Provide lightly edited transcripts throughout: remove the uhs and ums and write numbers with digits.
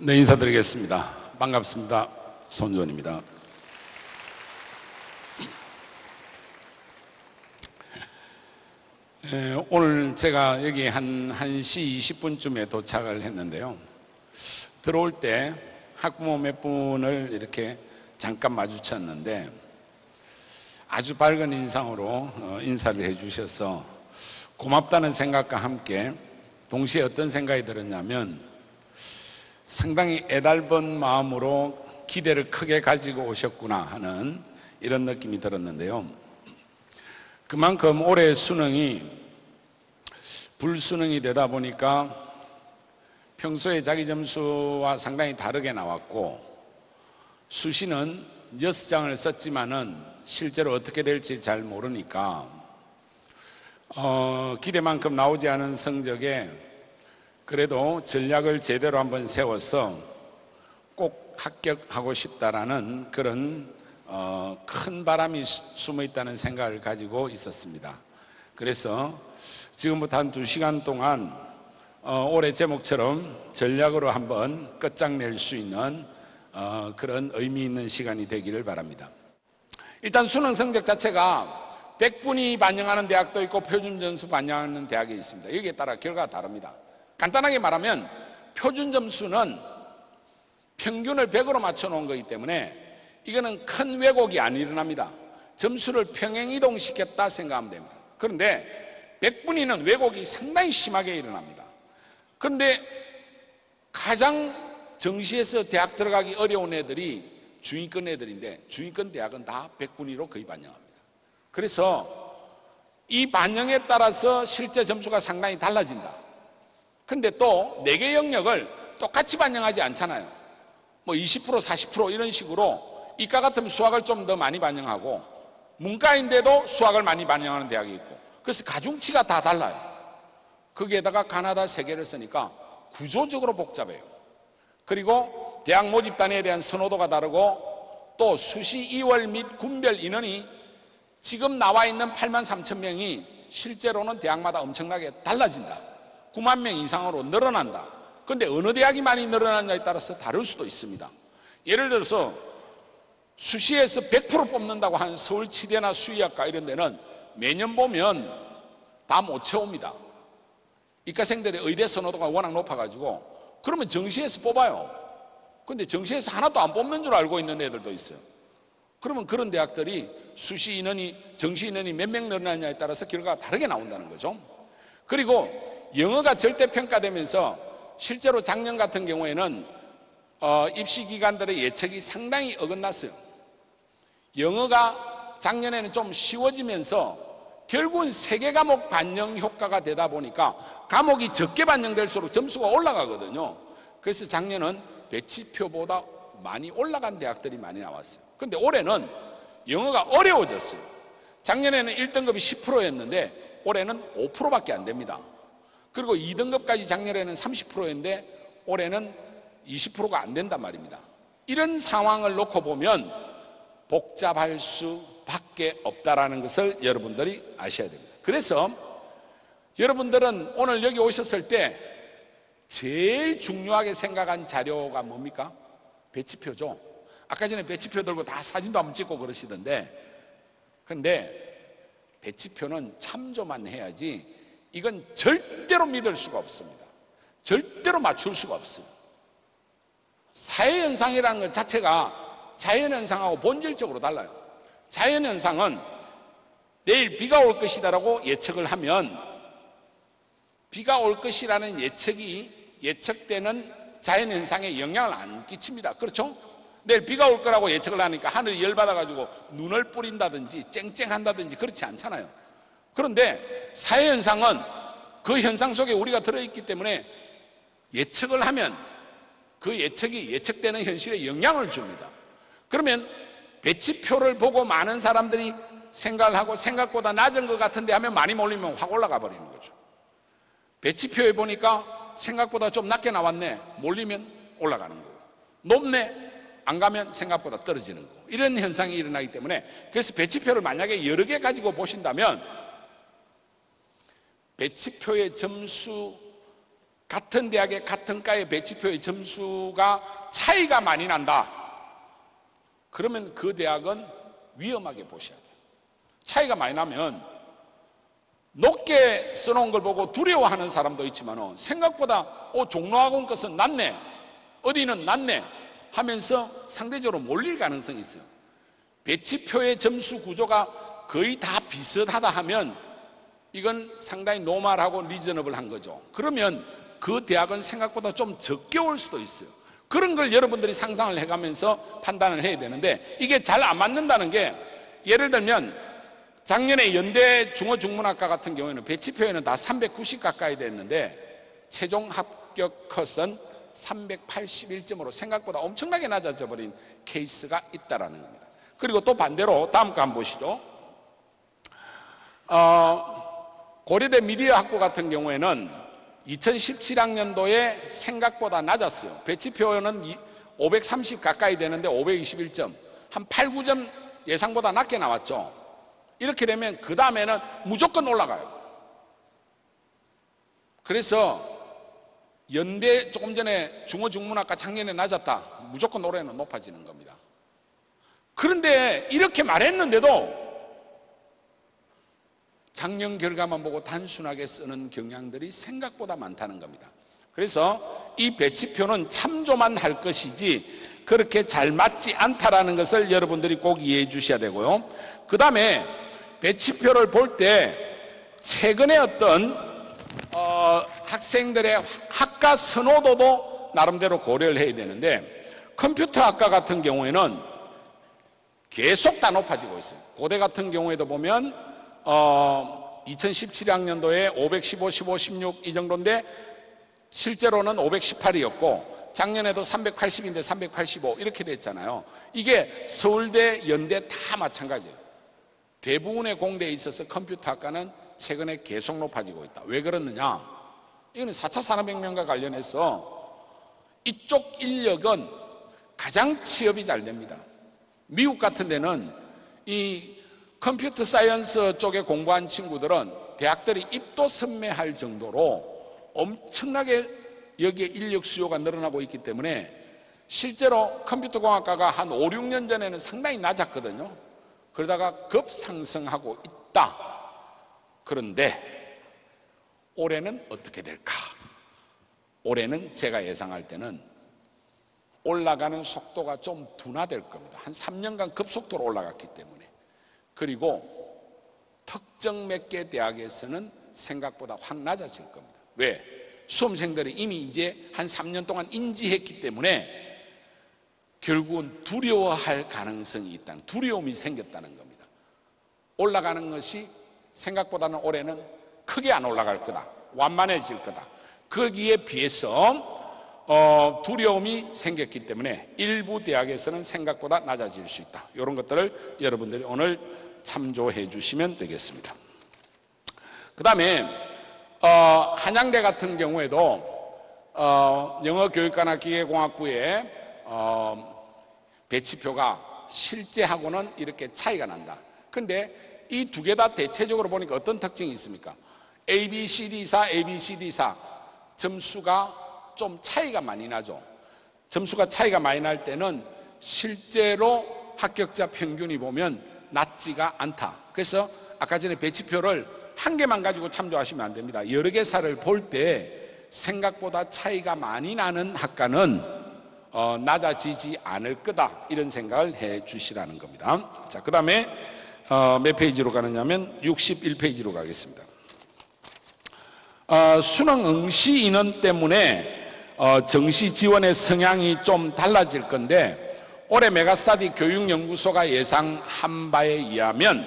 네, 인사드리겠습니다. 반갑습니다. 손주원입니다. 오늘 제가 여기 한 1시 20분쯤에 도착을 했는데요. 들어올 때 학부모 몇 분을 이렇게 잠깐 마주쳤는데 아주 밝은 인상으로 인사를 해주셔서 고맙다는 생각과 함께 동시에 어떤 생각이 들었냐면 상당히 애달픈 마음으로 기대를 크게 가지고 오셨구나 하는 이런 느낌이 들었는데요. 그만큼 올해 수능이 불수능이 되다 보니까 평소에 자기 점수와 상당히 다르게 나왔고, 수시는 6장을 썼지만은 실제로 어떻게 될지 잘 모르니까 기대만큼 나오지 않은 성적에 그래도 전략을 제대로 한번 세워서 꼭 합격하고 싶다라는 그런 큰 바람이 숨어 있다는 생각을 가지고 있었습니다. 그래서 지금부터 한 2시간 동안 올해 제목처럼 전략으로 한번 끝장낼 수 있는 그런 의미 있는 시간이 되기를 바랍니다. 일단 수능 성적 자체가 100분이 반영하는 대학도 있고 표준 점수 반영하는 대학이 있습니다. 여기에 따라 결과가 다릅니다. 간단하게 말하면 표준 점수는 평균을 100으로 맞춰 놓은 거기 때문에 이거는 큰 왜곡이 안 일어납니다. 점수를 평행 이동시켰다 생각하면 됩니다. 그런데 100분위는 왜곡이 상당히 심하게 일어납니다. 그런데 가장 정시에서 대학 들어가기 어려운 애들이 중위권 애들인데, 중위권 대학은 다 100분위로 거의 반영합니다. 그래서 이 반영에 따라서 실제 점수가 상당히 달라진다. 근데 또 4개 영역을 똑같이 반영하지 않잖아요. 뭐 20%, 40% 이런 식으로 이과 같으면 수학을 좀 더 많이 반영하고, 문과인데도 수학을 많이 반영하는 대학이 있고, 그래서 가중치가 다 달라요. 거기에다가 가나다 세계를 쓰니까 구조적으로 복잡해요. 그리고 대학 모집 단위에 대한 선호도가 다르고, 또 수시 2월 및 군별 인원이 지금 나와 있는 83,000명이 실제로는 대학마다 엄청나게 달라진다. 9만 명 이상으로 늘어난다. 그런데 어느 대학이 많이 늘어났냐에 따라서 다를 수도 있습니다. 예를 들어서 수시에서 100% 뽑는다고 한 서울치대나 수의학과 이런 데는 매년 보면 다 못 채웁니다. 이과생들의 의대 선호도가 워낙 높아가지고 그러면 정시에서 뽑아요. 근데 정시에서 하나도 안 뽑는 줄 알고 있는 애들도 있어요. 그러면 그런 대학들이 수시 인원이, 정시 인원이 몇 명 늘어나냐에 따라서 결과가 다르게 나온다는 거죠. 그리고 영어가 절대평가되면서 실제로 작년 같은 경우에는 입시기관들의 예측이 상당히 어긋났어요. 영어가 작년에는 좀 쉬워지면서 결국은 3개 과목 반영 효과가 되다 보니까 과목이 적게 반영될수록 점수가 올라가거든요. 그래서 작년은 배치표보다 많이 올라간 대학들이 많이 나왔어요. 그런데 올해는 영어가 어려워졌어요. 작년에는 1등급이 10%였는데 올해는 5%밖에 안 됩니다. 그리고 2등급까지 작년에는 30%였는데 올해는 20%가 안 된단 말입니다. 이런 상황을 놓고 보면 복잡할 수밖에 없다라는 것을 여러분들이 아셔야 됩니다. 그래서 여러분들은 오늘 여기 오셨을 때 제일 중요하게 생각한 자료가 뭡니까? 배치표죠. 아까 전에 배치표 들고 다 사진도 한번 찍고 그러시던데, 근데 배치표는 참조만 해야지 이건 절대로 믿을 수가 없습니다. 절대로 맞출 수가 없어요. 사회현상이라는 것 자체가 자연현상하고 본질적으로 달라요. 자연현상은 내일 비가 올 것이다라고 예측을 하면 비가 올 것이라는 예측이 예측되는 자연현상에 영향을 안 끼칩니다. 그렇죠? 내일 비가 올 거라고 예측을 하니까 하늘이 열받아가지고 눈을 뿌린다든지 쨍쨍한다든지 그렇지 않잖아요. 그런데 사회현상은 그 현상 속에 우리가 들어있기 때문에 예측을 하면 그 예측이 예측되는 현실에 영향을 줍니다. 그러면 배치표를 보고 많은 사람들이 생각을 하고 생각보다 낮은 것 같은데 하면 많이 몰리면 확 올라가 버리는 거죠. 배치표에 보니까 생각보다 좀 낮게 나왔네, 몰리면 올라가는 거고, 높네, 안 가면 생각보다 떨어지는 거고, 이런 현상이 일어나기 때문에, 그래서 배치표를 만약에 여러 개 가지고 보신다면 배치표의 점수가 같은 대학의 같은 과의 배치표의 점수가 차이가 많이 난다. 그러면 그 대학은 위험하게 보셔야 돼요. 차이가 많이 나면 높게 써놓은 걸 보고 두려워하는 사람도 있지만 생각보다 종로학원 것은 낫네, 어디는 낫네 하면서 상대적으로 몰릴 가능성이 있어요. 배치표의 점수 구조가 거의 다 비슷하다 하면 이건 상당히 노멀하고 리저너블한 거죠. 그러면 그 대학은 생각보다 좀 적게 올 수도 있어요. 그런 걸 여러분들이 상상을 해가면서 판단을 해야 되는데, 이게 잘 안 맞는다는 게, 예를 들면 작년에 연대 중어중문학과 같은 경우에는 배치표에는 다 390 가까이 됐는데 최종 합격 컷은 381점으로 생각보다 엄청나게 낮아져 버린 케이스가 있다라는 겁니다. 그리고 또 반대로 다음 거 한번 보시죠. 고려대 미디어학부 같은 경우에는 2017학년도에 생각보다 낮았어요. 배치표는 530 가까이 되는데 521점, 한 8, 9점 예상보다 낮게 나왔죠. 이렇게 되면 그 다음에는 무조건 올라가요. 그래서 연대 조금 전에 중어중문학과 작년에 낮았다, 무조건 올해는 높아지는 겁니다. 그런데 이렇게 말했는데도 작년 결과만 보고 단순하게 쓰는 경향들이 생각보다 많다는 겁니다. 그래서 이 배치표는 참조만 할 것이지 그렇게 잘 맞지 않다라는 것을 여러분들이 꼭 이해해 주셔야 되고요. 그 다음에 배치표를 볼 때 최근에 어떤 학생들의 학과 선호도도 나름대로 고려를 해야 되는데, 컴퓨터학과 같은 경우에는 계속 다 높아지고 있어요. 고대 같은 경우에도 보면 2017학년도에 515, 15, 16 이 정도인데 실제로는 518이었고 작년에도 380인데 385 이렇게 됐잖아요. 이게 서울대, 연대 다 마찬가지예요. 대부분의 공대에 있어서 컴퓨터학과는 최근에 계속 높아지고 있다. 왜 그러느냐? 이거는 4차 산업혁명과 관련해서 이쪽 인력은 가장 취업이 잘 됩니다. 미국 같은 데는 이 컴퓨터 사이언스 쪽에 공부한 친구들은 대학들이 입도 선매할 정도로 엄청나게 여기에 인력 수요가 늘어나고 있기 때문에 실제로 컴퓨터공학과가 한 5, 6년 전에는 상당히 낮았거든요. 그러다가 급상승하고 있다. 그런데 올해는 어떻게 될까? 올해는 제가 예상할 때는 올라가는 속도가 좀 둔화될 겁니다. 한 3년간 급속도로 올라갔기 때문에. 그리고 특정 몇 개 대학에서는 생각보다 확 낮아질 겁니다. 왜? 수험생들이 이미 이제 한 3년 동안 인지했기 때문에 결국은 두려워할 가능성이 있다는, 두려움이 생겼다는 겁니다. 올라가는 것이 생각보다는 올해는 크게 안 올라갈 거다, 완만해질 거다. 거기에 비해서 두려움이 생겼기 때문에 일부 대학에서는 생각보다 낮아질 수 있다. 이런 것들을 여러분들이 오늘 참조해 주시면 되겠습니다. 그 다음에 한양대 같은 경우에도 영어교육과나 기계공학부에 배치표가 실제하고는 이렇게 차이가 난다. 근데 이 두 개 다 대체적으로 보니까 어떤 특징이 있습니까? ABCD사, ABCD사 점수가 좀 차이가 많이 나죠. 점수가 차이가 많이 날 때는 실제로 합격자 평균이 보면 낮지가 않다. 그래서 아까 전에 배치표를 한 개만 가지고 참조하시면 안 됩니다. 여러 개사를 볼 때 생각보다 차이가 많이 나는 학과는 낮아지지 않을 거다, 이런 생각을 해 주시라는 겁니다. 자, 그 다음에 몇 페이지로 가느냐면 61페이지로 가겠습니다. 수능 응시 인원 때문에 정시 지원의 성향이 좀 달라질 건데, 올해 메가스터디 교육연구소가 예상한 바에 의하면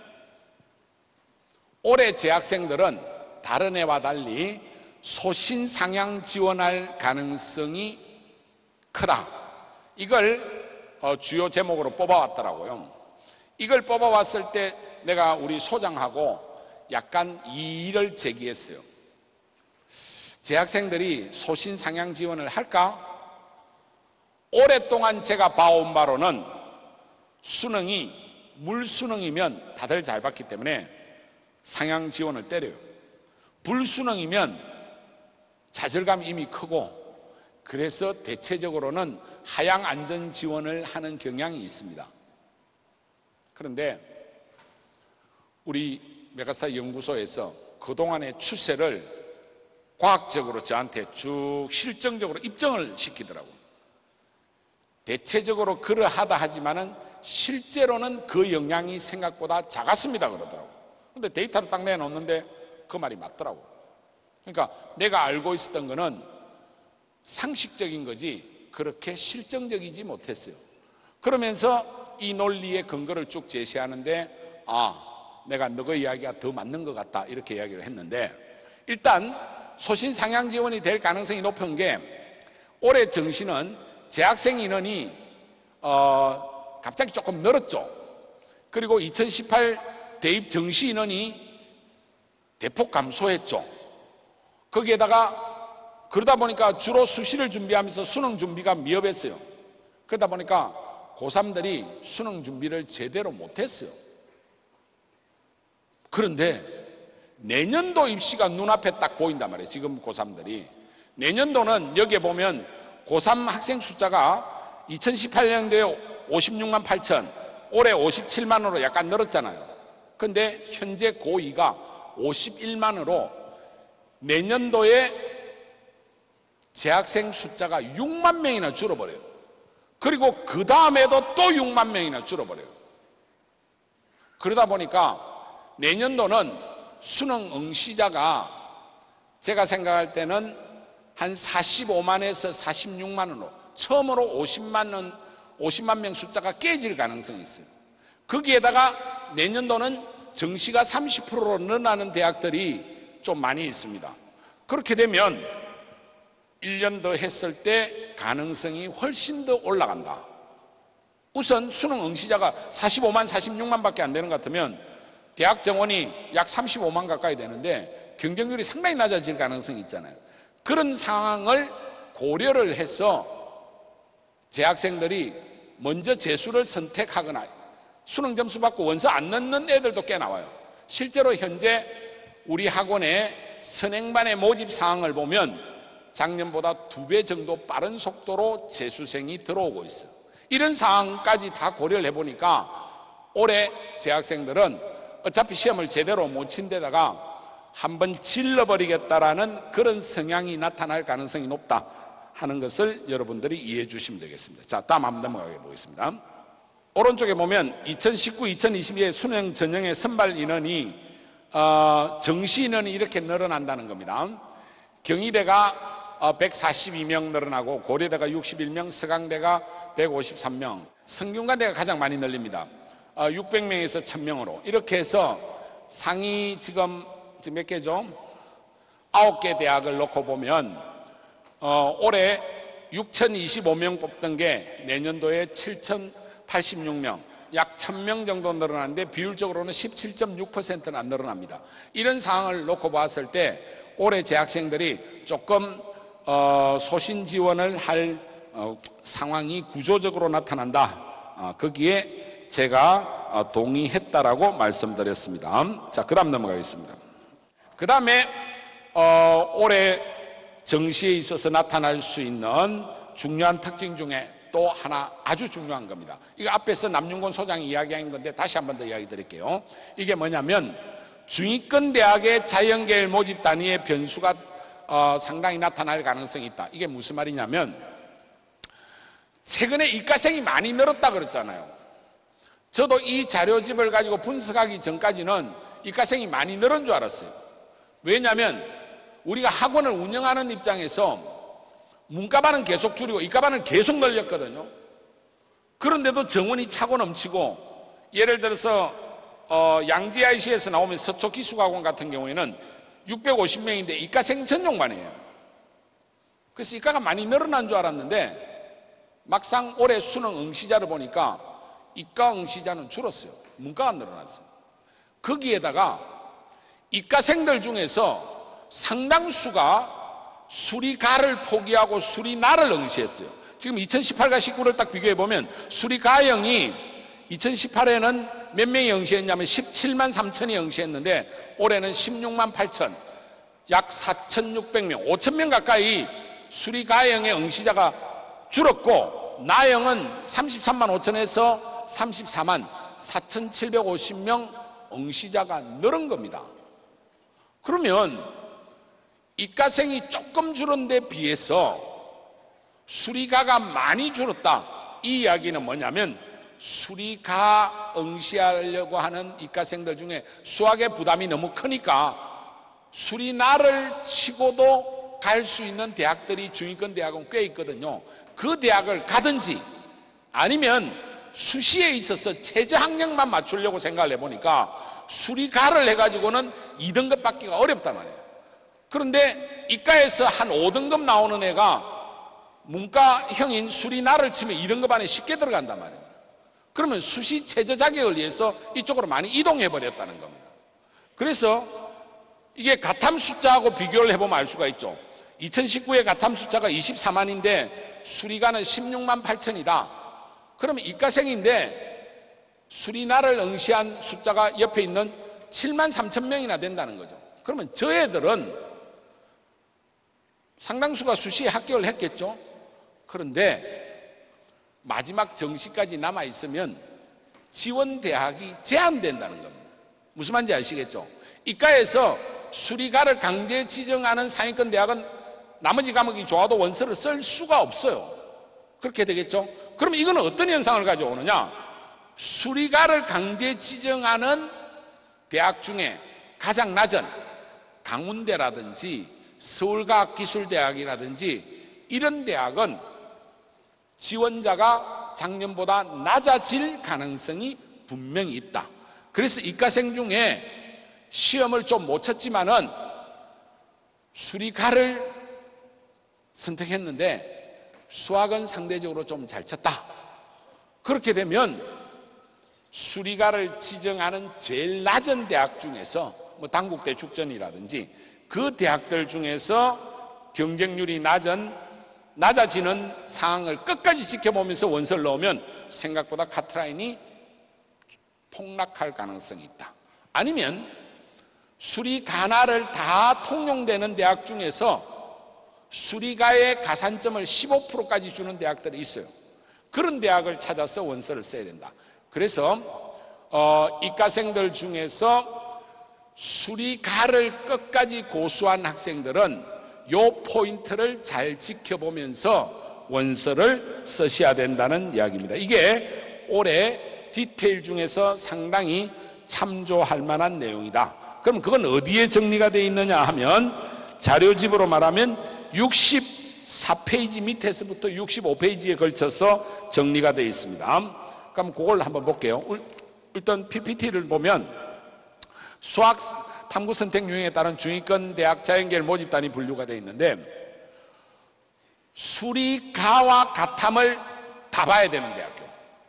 올해 재학생들은 다른 해와 달리 소신 상향 지원할 가능성이 크다. 이걸 주요 제목으로 뽑아왔더라고요. 이걸 뽑아왔을 때 내가 우리 소장하고 약간 이의를 제기했어요. 재학생들이 소신 상향 지원을 할까? 오랫동안 제가 봐온 바로는 수능이 물수능이면 다들 잘 봤기 때문에 상향 지원을 때려요. 불수능이면 좌절감이 이미 크고, 그래서 대체적으로는 하향 안전 지원을 하는 경향이 있습니다. 그런데 우리 메가사 연구소에서 그동안의 추세를 과학적으로 저한테 쭉 실증적으로 입증을 시키더라고요. 대체적으로 그러하다 하지만은 실제로는 그 영향이 생각보다 작았습니다 그러더라고요. 근데 데이터를 딱 내놓는데 그 말이 맞더라고요. 그러니까 내가 알고 있었던 거는 상식적인 거지 그렇게 실증적이지 못했어요. 그러면서 이 논리의 근거를 쭉 제시하는데, 내가 너의 이야기가 더 맞는 것 같다 이렇게 이야기를 했는데, 일단 소신 상향 지원이 될 가능성이 높은 게, 올해 정시는 재학생 인원이 갑자기 조금 늘었죠. 그리고 2018 대입 정시 인원이 대폭 감소했죠. 거기에다가 그러다 보니까 주로 수시를 준비하면서 수능 준비가 미흡했어요. 그러다 보니까 고3들이 수능 준비를 제대로 못했어요. 그런데 내년도 입시가 눈앞에 딱 보인단 말이에요. 지금 고3들이. 내년도는 여기에 보면 고3 학생 숫자가 2018년도에 56만 8천, 올해 57만으로 약간 늘었잖아요. 근데 현재 고2가 51만으로 내년도에 재학생 숫자가 6만 명이나 줄어버려요. 그리고 그 다음에도 또 6만 명이나 줄어버려요. 그러다 보니까 내년도는 수능 응시자가 제가 생각할 때는 한 45만에서 46만으로 처음으로 50만 명 숫자가 깨질 가능성이 있어요. 거기에다가 내년도는 정시가 30%로 늘어나는 대학들이 좀 많이 있습니다. 그렇게 되면 1년 더 했을 때 가능성이 훨씬 더 올라간다. 우선 수능 응시자가 45만, 46만 밖에 안 되는 것 같으면 대학 정원이 약 35만 가까이 되는데 경쟁률이 상당히 낮아질 가능성이 있잖아요. 그런 상황을 고려를 해서 재학생들이 먼저 재수를 선택하거나 수능 점수 받고 원서 안 넣는 애들도 꽤 나와요. 실제로 현재 우리 학원의 선행반의 모집 상황을 보면 작년보다 2배 정도 빠른 속도로 재수생이 들어오고 있어요. 이런 상황까지 다 고려를 해보니까 올해 재학생들은 어차피 시험을 제대로 못 친 데다가 한번 질러버리겠다라는 그런 성향이 나타날 가능성이 높다 하는 것을 여러분들이 이해해 주시면 되겠습니다. 자, 다음 한번 넘어가 보겠습니다. 오른쪽에 보면 2019, 2022의 수능 전형의 선발 인원이 정시 인원이 이렇게 늘어난다는 겁니다. 경희대가 142명 늘어나고 고려대가 61명, 서강대가 153명, 성균관대가 가장 많이 늘립니다. 600명에서 1000명으로 이렇게 해서 상위 지금 몇 개죠? 9개 대학을 놓고 보면 올해 6025명 뽑던 게 내년도에 7086명, 약 1000명 정도 늘어나는데 비율적으로는 17.6%나 늘어납니다. 이런 상황을 놓고 봤을 때 올해 재학생들이 조금 소신 지원을 할 상황이 구조적으로 나타난다. 거기에 제가 동의했다라고 말씀드렸습니다. 자, 그 다음 넘어가겠습니다. 그 다음에 올해 정시에 있어서 나타날 수 있는 중요한 특징 중에 또 하나 아주 중요한 겁니다. 이거 앞에서 남윤곤 소장이 이야기한 건데 다시 한 번 더 이야기 드릴게요. 이게 뭐냐면 중위권 대학의 자연계열 모집 단위의 변수가 상당히 나타날 가능성이 있다. 이게 무슨 말이냐면 최근에 이과생이 많이 늘었다 그랬잖아요. 저도 이 자료집을 가지고 분석하기 전까지는 이과생이 많이 늘은 줄 알았어요. 왜냐하면 우리가 학원을 운영하는 입장에서 문과반은 계속 줄이고 이과반은 계속 늘렸거든요. 그런데도 정원이 차고 넘치고, 예를 들어서 양지 IC에서 나오면 서초기술학원 같은 경우에는 650명인데 이과생 전용반이에요. 그래서 이과가 많이 늘어난 줄 알았는데 막상 올해 수능 응시자를 보니까 이과 응시자는 줄었어요. 문과가 늘어났어요. 거기에다가 이과생들 중에서 상당수가 수리가를 포기하고 수리나를 응시했어요. 지금 2018과 19를 딱 비교해보면 수리가형이 2018에는 몇 명이 응시했냐면 17만 3천이 응시했는데 올해는 16만 8천, 약 4,600명, 5,000명 가까이 수리가형의 응시자가 줄었고 나형은 33만 5천에서 34만 4,750명 응시자가 늘은 겁니다. 그러면 이과생이 조금 줄은 데 비해서 수리가가 많이 줄었다. 이 이야기는 뭐냐면 수리가 응시하려고 하는 이과생들 중에 수학의 부담이 너무 크니까 수리나를 치고도 갈 수 있는 대학들이 중위권 대학은 꽤 있거든요. 그 대학을 가든지 아니면 수시에 있어서 최저 학력만 맞추려고 생각을 해보니까 수리가를 해가지고는 2등급 받기가 어렵단 말이에요. 그런데 이과에서 한 5등급 나오는 애가 문과형인 수리나를 치면 2등급 안에 쉽게 들어간단 말입니다. 그러면 수시 최저 자격을 위해서 이쪽으로 많이 이동해 버렸다는 겁니다. 그래서 이게 가탐 숫자하고 비교를 해보면 알 수가 있죠. 2019에 가탐 숫자가 24만인데 수리가는 16만 8천이다. 그러면 이과생인데 수리나를 응시한 숫자가 옆에 있는 7만 3천 명이나 된다는 거죠. 그러면 저 애들은 상당수가 수시에 합격을 했겠죠. 그런데 마지막 정시까지 남아있으면 지원 대학이 제한된다는 겁니다. 무슨 말인지 아시겠죠? 이과에서 수리가를 강제 지정하는 상위권 대학은 나머지 과목이 좋아도 원서를 쓸 수가 없어요. 그렇게 되겠죠? 그럼 이거는 어떤 현상을 가져오느냐? 수리가를 강제 지정하는 대학 중에 가장 낮은 강운대라든지 서울과학기술대학이라든지 이런 대학은 지원자가 작년보다 낮아질 가능성이 분명히 있다. 그래서 이과생 중에 시험을 좀 못 쳤지만은 수리가를 선택했는데 수학은 상대적으로 좀 잘 쳤다. 그렇게 되면 수리가를 지정하는 제일 낮은 대학 중에서 뭐 당국대 축전이라든지 그 대학들 중에서 경쟁률이 낮아지는 상황을 끝까지 지켜보면서 원서를 넣으면 생각보다 카트라인이 폭락할 가능성이 있다. 아니면 수리가나를 다 통용되는 대학 중에서 수리가의 가산점을 15%까지 주는 대학들이 있어요. 그런 대학을 찾아서 원서를 써야 된다. 그래서 이과생들 중에서 수리가를 끝까지 고수한 학생들은 요 포인트를 잘 지켜보면서 원서를 쓰셔야 된다는 이야기입니다. 이게 올해 디테일 중에서 상당히 참조할 만한 내용이다. 그럼 그건 어디에 정리가 되어 있느냐 하면 자료집으로 말하면 64페이지 밑에서부터 65페이지에 걸쳐서 정리가 되어 있습니다. 그럼 그걸 한번 볼게요. 일단 PPT를 보면 수학 탐구 선택 유형에 따른 중위권 대학 자연계열 모집단이 분류가 되어 있는데 수리가와 가탐을 다 봐야 되는 대학교,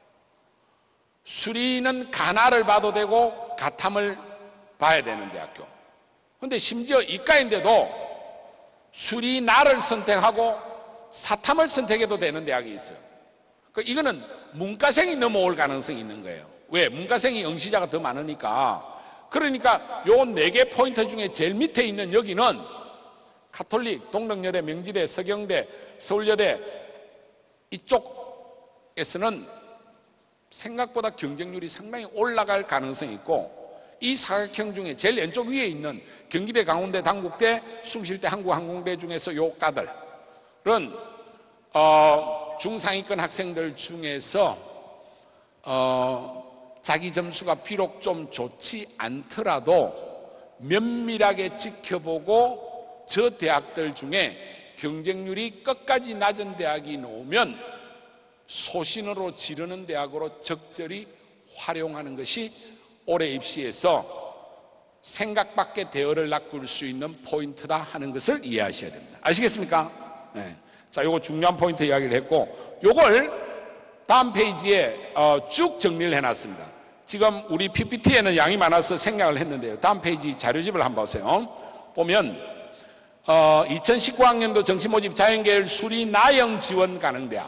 수리는 가나를 봐도 되고 가탐을 봐야 되는 대학교. 근데 심지어 이과인데도 수리나를 선택하고 사탐을 선택해도 되는 대학이 있어요. 이거는 문과생이 넘어올 가능성이 있는 거예요. 왜? 문과생이 응시자가 더 많으니까. 그러니까 요 4개 포인트 중에 제일 밑에 있는 여기는 가톨릭, 동덕여대, 명지대, 서경대, 서울여대 이쪽에서는 생각보다 경쟁률이 상당히 올라갈 가능성이 있고 이 사각형 중에 제일 왼쪽 위에 있는 경기대, 강원대, 당국대, 숭실대, 한국항공대 중에서 요 과들은 중상위권 학생들 중에서 자기 점수가 비록 좀 좋지 않더라도 면밀하게 지켜보고 저 대학들 중에 경쟁률이 끝까지 낮은 대학이 나오면 소신으로 지르는 대학으로 적절히 활용하는 것이 올해 입시에서 생각 밖의 대어를 낚을 수 있는 포인트다 하는 것을 이해하셔야 됩니다. 아시겠습니까? 네. 자, 요거 중요한 포인트 이야기를 했고 요걸 다음 페이지에 쭉 정리를 해놨습니다. 지금 우리 PPT에는 양이 많아서 생략을 했는데요. 다음 페이지 자료집을 한번 보세요. 보면 2019학년도 정시모집 자연계열 수리 나형 지원 가능 대학,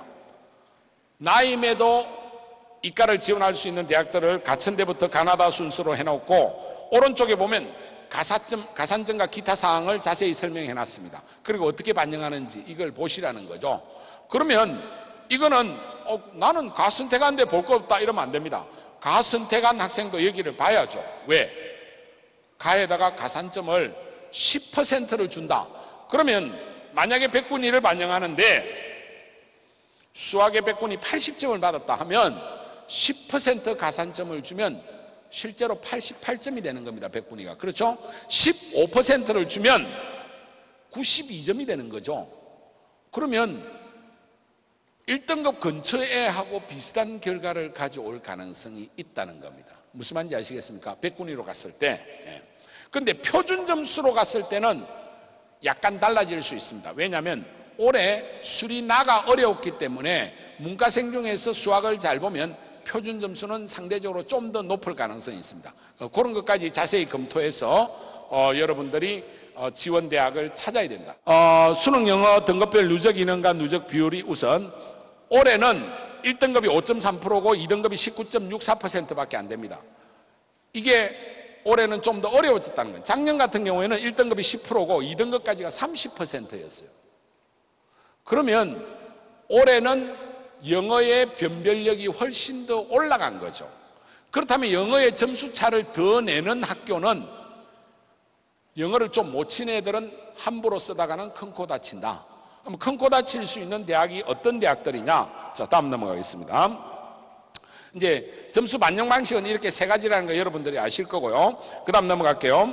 나임에도 이과를 지원할 수 있는 대학들을 가천대부터 가나다 순서로 해놓고 오른쪽에 보면 가산점과 기타 사항을 자세히 설명해 놨습니다. 그리고 어떻게 반영하는지 이걸 보시라는 거죠. 그러면 이거는 나는 가선택한데 볼 거 없다 이러면 안 됩니다. 가선택한 학생도 여기를 봐야죠. 왜? 가에다가 가산점을 10%를 준다. 그러면 만약에 100분위를 반영하는데 수학의 100분위 80점을 받았다 하면 10% 가산점을 주면 실제로 88점이 되는 겁니다. 100분위가. 그렇죠? 15%를 주면 92점이 되는 거죠. 그러면 1등급 근처에 하고 비슷한 결과를 가져올 가능성이 있다는 겁니다. 무슨 말인지 아시겠습니까? 100분위로 갔을 때. 그런데 표준 점수로 갔을 때는 약간 달라질 수 있습니다. 왜냐하면 올해 수리나가 어려웠기 때문에 문과생 중에서 수학을 잘 보면 표준 점수는 상대적으로 좀 더 높을 가능성이 있습니다. 그런 것까지 자세히 검토해서 여러분들이 지원 대학을 찾아야 된다. 수능 영어 등급별 누적 인원과 누적 비율이 우선 올해는 1등급이 5.3%고 2등급이 19.64%밖에 안 됩니다. 이게 올해는 좀 더 어려워졌다는 거예요. 작년 같은 경우에는 1등급이 10%고 2등급까지가 30%였어요. 그러면 올해는 영어의 변별력이 훨씬 더 올라간 거죠. 그렇다면 영어의 점수 차를 더 내는 학교는 영어를 좀 못 친 애들은 함부로 쓰다가는 큰 코 다친다. 그럼 큰 코 다칠 수 있는 대학이 어떤 대학들이냐? 자, 다음 넘어가겠습니다. 이제 점수 반영 방식은 이렇게 세 가지라는 거 여러분들이 아실 거고요. 그 다음 넘어갈게요.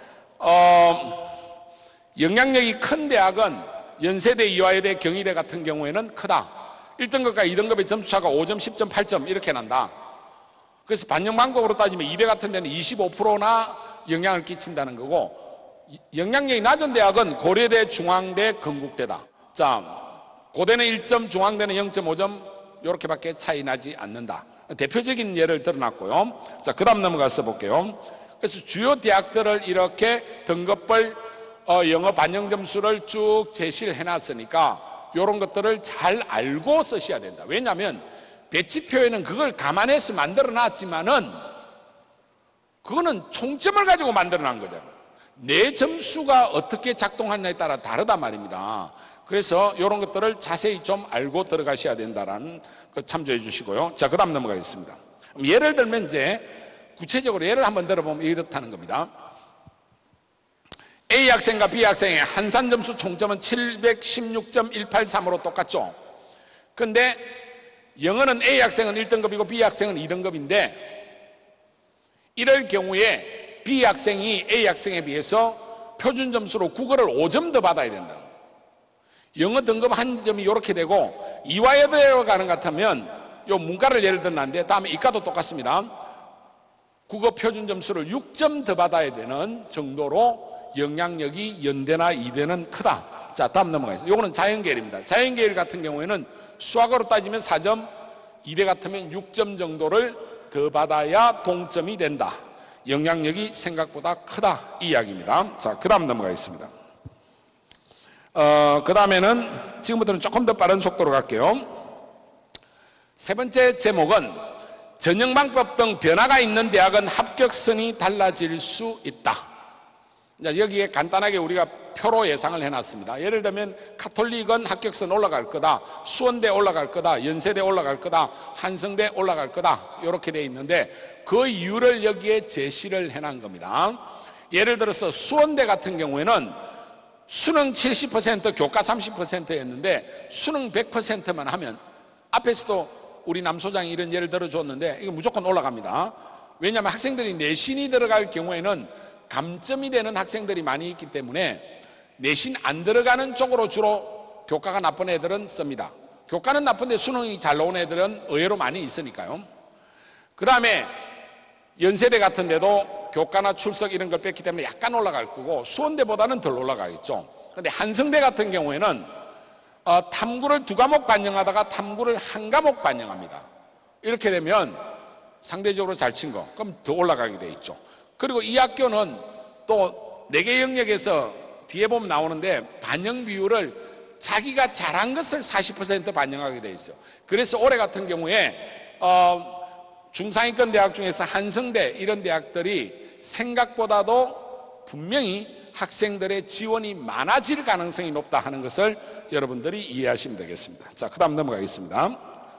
영향력이 큰 대학은 연세대, 이화여대, 경희대 같은 경우에는 크다. 1등급과 2등급의 점수차가 5점, 10점, 8점 이렇게 난다. 그래서 반영 방법으로 따지면 이대 같은 데는 25%나 영향을 끼친다는 거고, 영향력이 낮은 대학은 고려대, 중앙대, 건국대다. 자, 고대는 1점, 중앙대는 0.5점 이렇게밖에 차이 나지 않는다. 대표적인 예를 들어놨고요. 자, 그 다음 넘어가서 볼게요. 그래서 주요 대학들을 이렇게 등급별 영어 반영 점수를 쭉 제시를 해놨으니까 이런 것들을 잘 알고 쓰셔야 된다. 왜냐하면 배치표에는 그걸 감안해서 만들어놨지만은 그거는 총점을 가지고 만들어놓은 거잖아요. 내 점수가 어떻게 작동하느냐에 따라 다르단 말입니다. 그래서 이런 것들을 자세히 좀 알고 들어가셔야 된다는 거 참조해 주시고요. 자, 그 다음 넘어가겠습니다. 예를 들면 이제 구체적으로 예를 한번 들어보면 이렇다는 겁니다. A 학생과 B 학생의 한산 점수 총점은 716.183으로 똑같죠. 그런데 영어는 A 학생은 1등급이고 B 학생은 2등급인데 이럴 경우에 B 학생이 A 학생에 비해서 표준 점수로 국어를 5점 더 받아야 된다. 영어 등급 한 점이 이렇게 되고 이화여대로 가는 것 같으면 요 문과를 예를 들었는데 다음에 이과도 똑같습니다. 국어 표준 점수를 6점 더 받아야 되는 정도로 영향력이 연대나 이대는 크다. 자, 다음 넘어가겠습니다. 요거는 자연계열입니다. 자연계열 같은 경우에는 수학으로 따지면 4점, 이대 같으면 6점 정도를 더 받아야 동점이 된다. 영향력이 생각보다 크다. 이 이야기입니다. 자, 그 다음 넘어가겠습니다. 그 다음에는 지금부터는 조금 더 빠른 속도로 갈게요. 세 번째 제목은 전형방법 등 변화가 있는 대학은 합격선이 달라질 수 있다. 여기에 간단하게 우리가 표로 예상을 해놨습니다. 예를 들면 카톨릭은 합격선 올라갈 거다, 수원대 올라갈 거다, 연세대 올라갈 거다, 한성대 올라갈 거다 이렇게 돼 있는데 그 이유를 여기에 제시를 해놓은 겁니다. 예를 들어서 수원대 같은 경우에는 수능 70% 교과 30%였는데 수능 100%만 하면 앞에서도 우리 남 소장이 이런 예를 들어줬는데 이거 무조건 올라갑니다. 왜냐하면 학생들이 내신이 들어갈 경우에는 감점이 되는 학생들이 많이 있기 때문에 내신 안 들어가는 쪽으로 주로 교과가 나쁜 애들은 씁니다. 교과는 나쁜데 수능이 잘 나온 애들은 의외로 많이 있으니까요. 그 다음에 연세대 같은 데도 교과나 출석 이런 걸 뺐기 때문에 약간 올라갈 거고 수원대보다는 덜 올라가겠죠. 그런데 한성대 같은 경우에는 탐구를 2과목 반영하다가 탐구를 1과목 반영합니다. 이렇게 되면 상대적으로 잘 친 거 그럼 더 올라가게 돼 있죠. 그리고 이 학교는 또 4개 영역에서 뒤에 보면 나오는데 반영 비율을 자기가 잘한 것을 40% 반영하게 돼 있어요. 그래서 올해 같은 경우에 중상위권 대학 중에서 한성대 이런 대학들이 생각보다도 분명히 학생들의 지원이 많아질 가능성이 높다 하는 것을 여러분들이 이해하시면 되겠습니다. 자, 그 다음 넘어가겠습니다.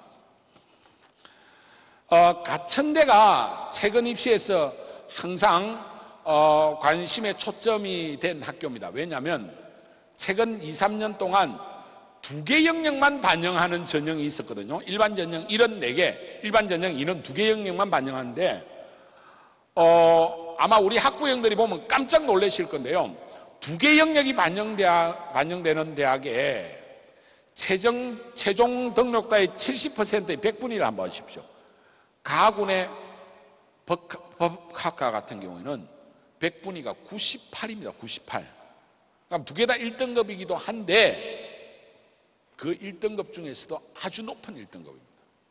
가천대가 최근 입시에서 항상 관심의 초점이 된 학교입니다. 왜냐하면 최근 2, 3년 동안 2개 영역만 반영하는 전형이 있었거든요. 일반 전형 74개, 일반 전형 2개 영역만 반영하는데 아마 우리 학부형들이 보면 깜짝 놀라실 건데요. 2개 영역이 반영되는 대학에 최종 등록자의 70%의 100분위를 한번 보십시오. 가군의 법학과 같은 경우에는 100분위가 98입니다. 98. 그럼 2개 다 1등급이기도 한데 그 1등급 중에서도 아주 높은 1등급입니다.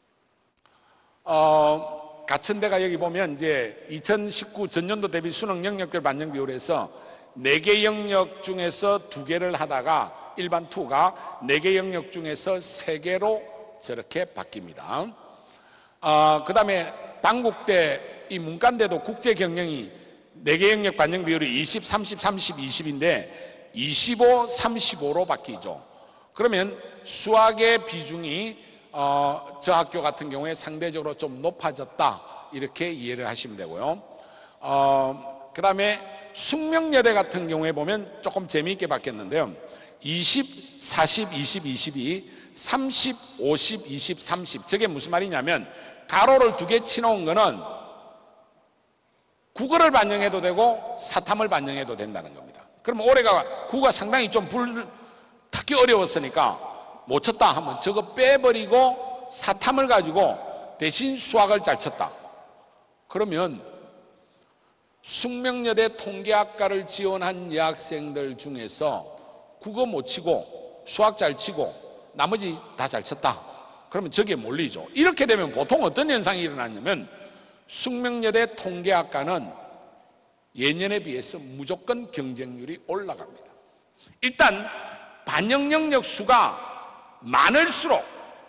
가천대가 여기 보면 이제 2019 전년도 대비 수능 영역별 반영 비율에서 4개 영역 중에서 2개를 하다가 일반 2가 4개 영역 중에서 3개로 저렇게 바뀝니다. 그 다음에 단국대, 이 문과인데도 국제 경영이 4개 영역 반영 비율이 20, 30, 30, 20인데 25, 35로 바뀌죠. 그러면 수학의 비중이 저 학교 같은 경우에 상대적으로 좀 높아졌다, 이렇게 이해를 하시면 되고요. 그 다음에 숙명여대 같은 경우에 보면 조금 재미있게 바뀌었는데요. 20, 40, 20, 22, 30, 50, 20, 30. 저게 무슨 말이냐면 가로를 2개 치놓은 거는 국어를 반영해도 되고 사탐을 반영해도 된다는 겁니다. 그럼 올해가 국어가 상당히 좀 특히 어려웠으니까 못 쳤다 하면 저거 빼버리고 사탐을 가지고 대신 수학을 잘 쳤다. 그러면 숙명여대 통계학과를 지원한 여학생들 중에서 국어 못 치고 수학 잘 치고 나머지 다 잘 쳤다. 그러면 저기에 몰리죠. 이렇게 되면 보통 어떤 현상이 일어나냐면 숙명여대 통계학과는 예년에 비해서 무조건 경쟁률이 올라갑니다. 일단 반영 영역 수가 많을수록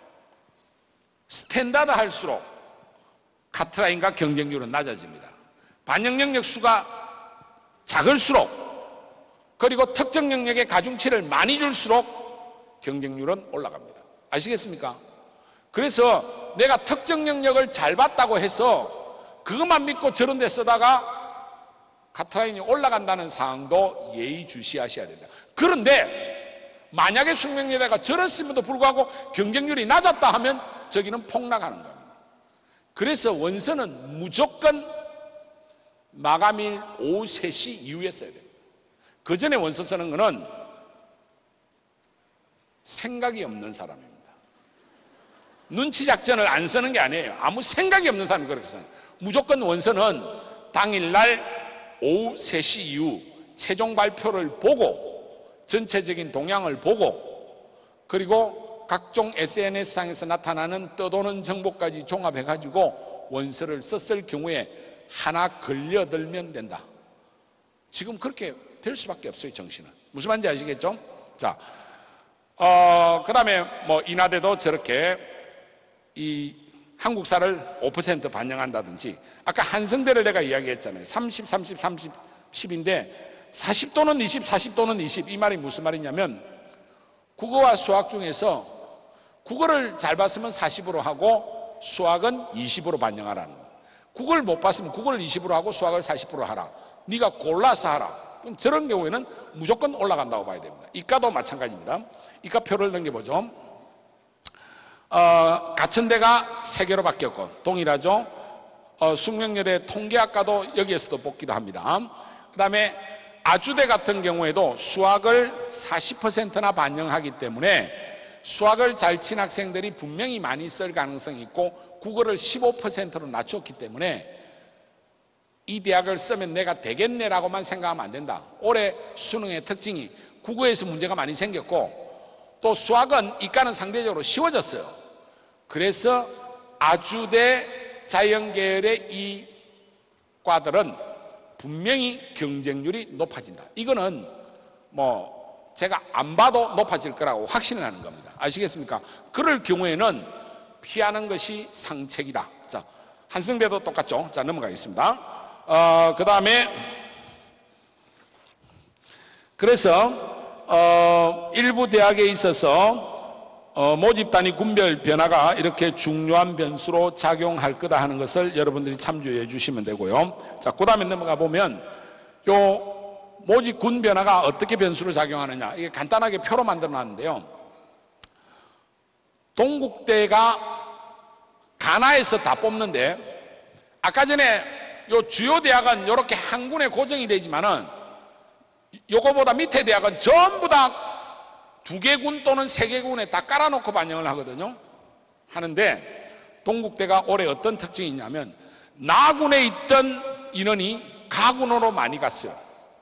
스탠다드 할수록 카트라인과 경쟁률은 낮아집니다. 반영 영역 수가 작을수록 그리고 특정 영역에 가중치를 많이 줄수록 경쟁률은 올라갑니다. 아시겠습니까? 그래서 내가 특정 영역을 잘 봤다고 해서 그것만 믿고 저런 데 쓰다가 카트라인이 올라간다는 사항도 예의주시하셔야 된다. 그런데 만약에 숙명여대가 저랬음에도 불구하고 경쟁률이 낮았다 하면 저기는 폭락하는 겁니다. 그래서 원서는 무조건 마감일 오후 3시 이후에 써야 됩니다. 그 전에 원서 쓰는 거는 생각이 없는 사람입니다. 눈치 작전을 안 쓰는 게 아니에요. 아무 생각이 없는 사람이 그렇게 써요. 무조건 원서는 당일날 오후 3시 이후 최종 발표를 보고 전체적인 동향을 보고 그리고 각종 SNS상에서 나타나는 떠도는 정보까지 종합해가지고 원서를 썼을 경우에 하나 걸려들면 된다. 지금 그렇게 될 수밖에 없어요. 정신은. 무슨 말인지 아시겠죠? 자, 그 다음에 뭐 인하대도 저렇게 이 한국사를 5% 반영한다든지, 아까 한성대를 내가 이야기했잖아요. 30, 30, 30, 10인데 40 또는 20, 40 또는 20. 이 말이 무슨 말이냐면 국어와 수학 중에서 국어를 잘 봤으면 40으로 하고 수학은 20으로 반영하라는 거예요. 국어를 못 봤으면 국어를 20으로 하고 수학을 40%로 하라. 네가 골라서 하라. 그럼 저런 경우에는 무조건 올라간다고 봐야 됩니다. 이과도 마찬가지입니다. 이과표를 넘겨보죠. 가천대가 3개로 바뀌었고 동일하죠. 숙명여대 통계학과도 여기에서도 뽑기도 합니다. 그 다음에 아주대 같은 경우에도 수학을 40%나 반영하기 때문에 수학을 잘 친 학생들이 분명히 많이 쓸 가능성이 있고 국어를 15%로 낮췄기 때문에 이 대학을 쓰면 내가 되겠네라고만 생각하면 안 된다. 올해 수능의 특징이 국어에서 문제가 많이 생겼고 또 수학은 이과는 상대적으로 쉬워졌어요. 그래서 아주대 자연계열의 이 과들은 분명히 경쟁률이 높아진다. 이거는 뭐 제가 안 봐도 높아질 거라고 확신을 하는 겁니다. 아시겠습니까? 그럴 경우에는 피하는 것이 상책이다. 자, 한성대도 똑같죠. 자, 넘어가겠습니다. 그 다음에 그래서 일부 대학에 있어서 모집 단위 군별 변화가 이렇게 중요한 변수로 작용할 거다 하는 것을 여러분들이 참조해 주시면 되고요. 자, 그 다음에 넘어가 보면 요 모집 군 변화가 어떻게 변수로 작용하느냐, 이게 간단하게 표로 만들어 놨는데요. 동국대가 가나에서 다 뽑는데, 아까 전에 요 주요 대학은 이렇게 한 군에 고정이 되지만은 요거보다 밑에 대학은 전부 다 2개군 또는 3개군에 다 깔아놓고 반영을 하거든요. 하는데 동국대가 올해 어떤 특징이 있냐면 나군에 있던 인원이 가군으로 많이 갔어요.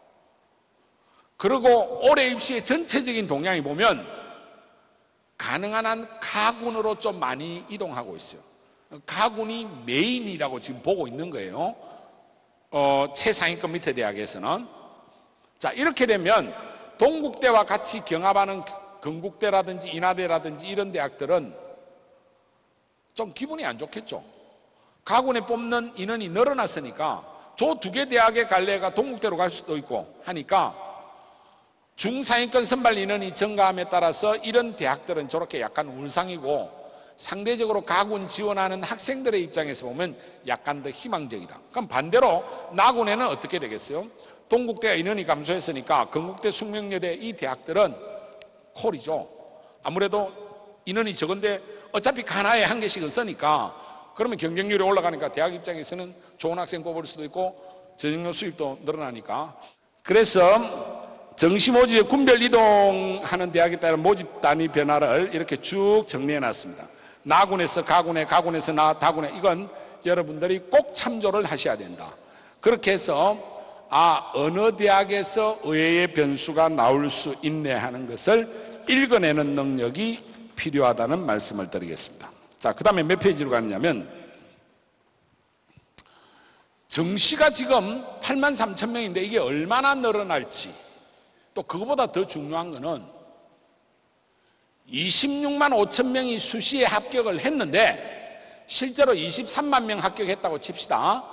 그리고 올해 입시의 전체적인 동향이 보면 가능한 한 가군으로 좀 많이 이동하고 있어요. 가군이 메인이라고 지금 보고 있는 거예요. 최상위권 밑에 대학에서는. 자, 이렇게 되면 동국대와 같이 경합하는 건국대라든지 인하대라든지 이런 대학들은 좀 기분이 안 좋겠죠. 가군에 뽑는 인원이 늘어났으니까 저 2개 대학에 갈래가 동국대로 갈 수도 있고 하니까 중상위권 선발 인원이 증가함에 따라서 이런 대학들은 저렇게 약간 울상이고 상대적으로 가군 지원하는 학생들의 입장에서 보면 약간 더 희망적이다. 그럼 반대로 나군에는 어떻게 되겠어요? 동국대가 인원이 감소했으니까 건국대, 숙명여대 이 대학들은 콜이죠. 아무래도 인원이 적은데 어차피 가나에 한 개씩은 쓰니까 그러면 경쟁률이 올라가니까 대학 입장에서는 좋은 학생 뽑을 수도 있고 전형료 수입도 늘어나니까. 그래서 정시 모집의 군별 이동하는 대학에 따른 모집 단위 변화를 이렇게 쭉 정리해 놨습니다. 나군에서 가군에, 가군에서 다군에, 이건 여러분들이 꼭 참조를 하셔야 된다. 그렇게 해서 어느 대학에서 의외의 변수가 나올 수 있네 하는 것을 읽어내는 능력이 필요하다는 말씀을 드리겠습니다. 자, 그 다음에 몇 페이지로 가느냐면 정시가 지금 83,000명인데 이게 얼마나 늘어날지, 또 그거보다 더 중요한 거는 26만 5천 명이 수시에 합격을 했는데 실제로 23만 명 합격했다고 칩시다.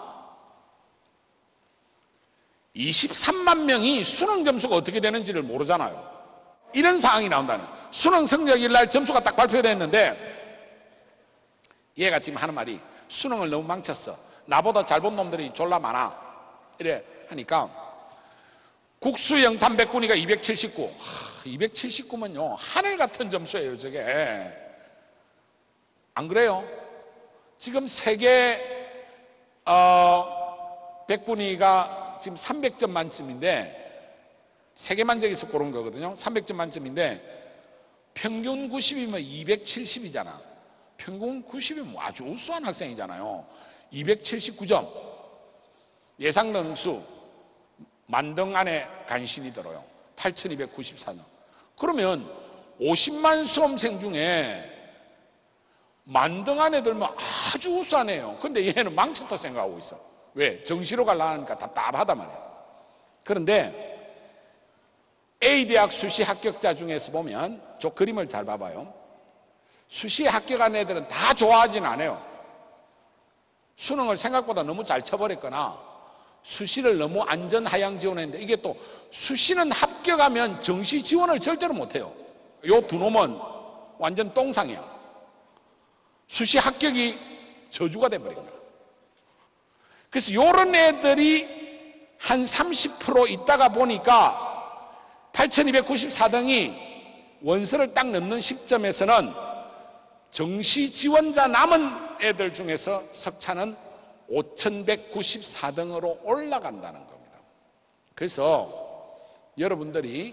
23만 명이 수능 점수가 어떻게 되는지를 모르잖아요. 이런 상황이 나온다는, 수능 성적일 날 점수가 딱 발표됐는데 얘가 지금 하는 말이 수능을 너무 망쳤어, 나보다 잘 본 놈들이 졸라 많아, 이래 하니까 국수 영탐 백분위가 279. 279면요 하늘 같은 점수예요. 저게 안 그래요? 지금 세계 백분위가 지금 300점 만점인데, 세계 만점에서 고른 거거든요. 300점 만점인데 평균 90이면 270이잖아. 평균 90이면 아주 우수한 학생이잖아요. 279점 예상 등수 만등 안에 간신히 들어요. 8,294점. 그러면 50만 수험생 중에 만등 안에 들면 아주 우수한 애예요. 근데 얘는 망쳤다 생각하고 있어. 왜? 정시로 가려니까 답답하단 말이에요. 그런데 A대학 수시 합격자 중에서 보면 저 그림을 잘 봐봐요. 수시에 합격한 애들은 다 좋아하진 않아요. 수능을 생각보다 너무 잘 쳐버렸거나 수시를 너무 안전 하향 지원했는데, 이게 또 수시는 합격하면 정시 지원을 절대로 못해요. 요 두 놈은 완전 똥상이야. 수시 합격이 저주가 돼버린 거야. 그래서 요런 애들이 한 30% 있다가 보니까 8,294등이 원서를 딱 넣는 시점에서는 정시 지원자 남은 애들 중에서 석차는 5,194등으로 올라간다는 겁니다. 그래서 여러분들이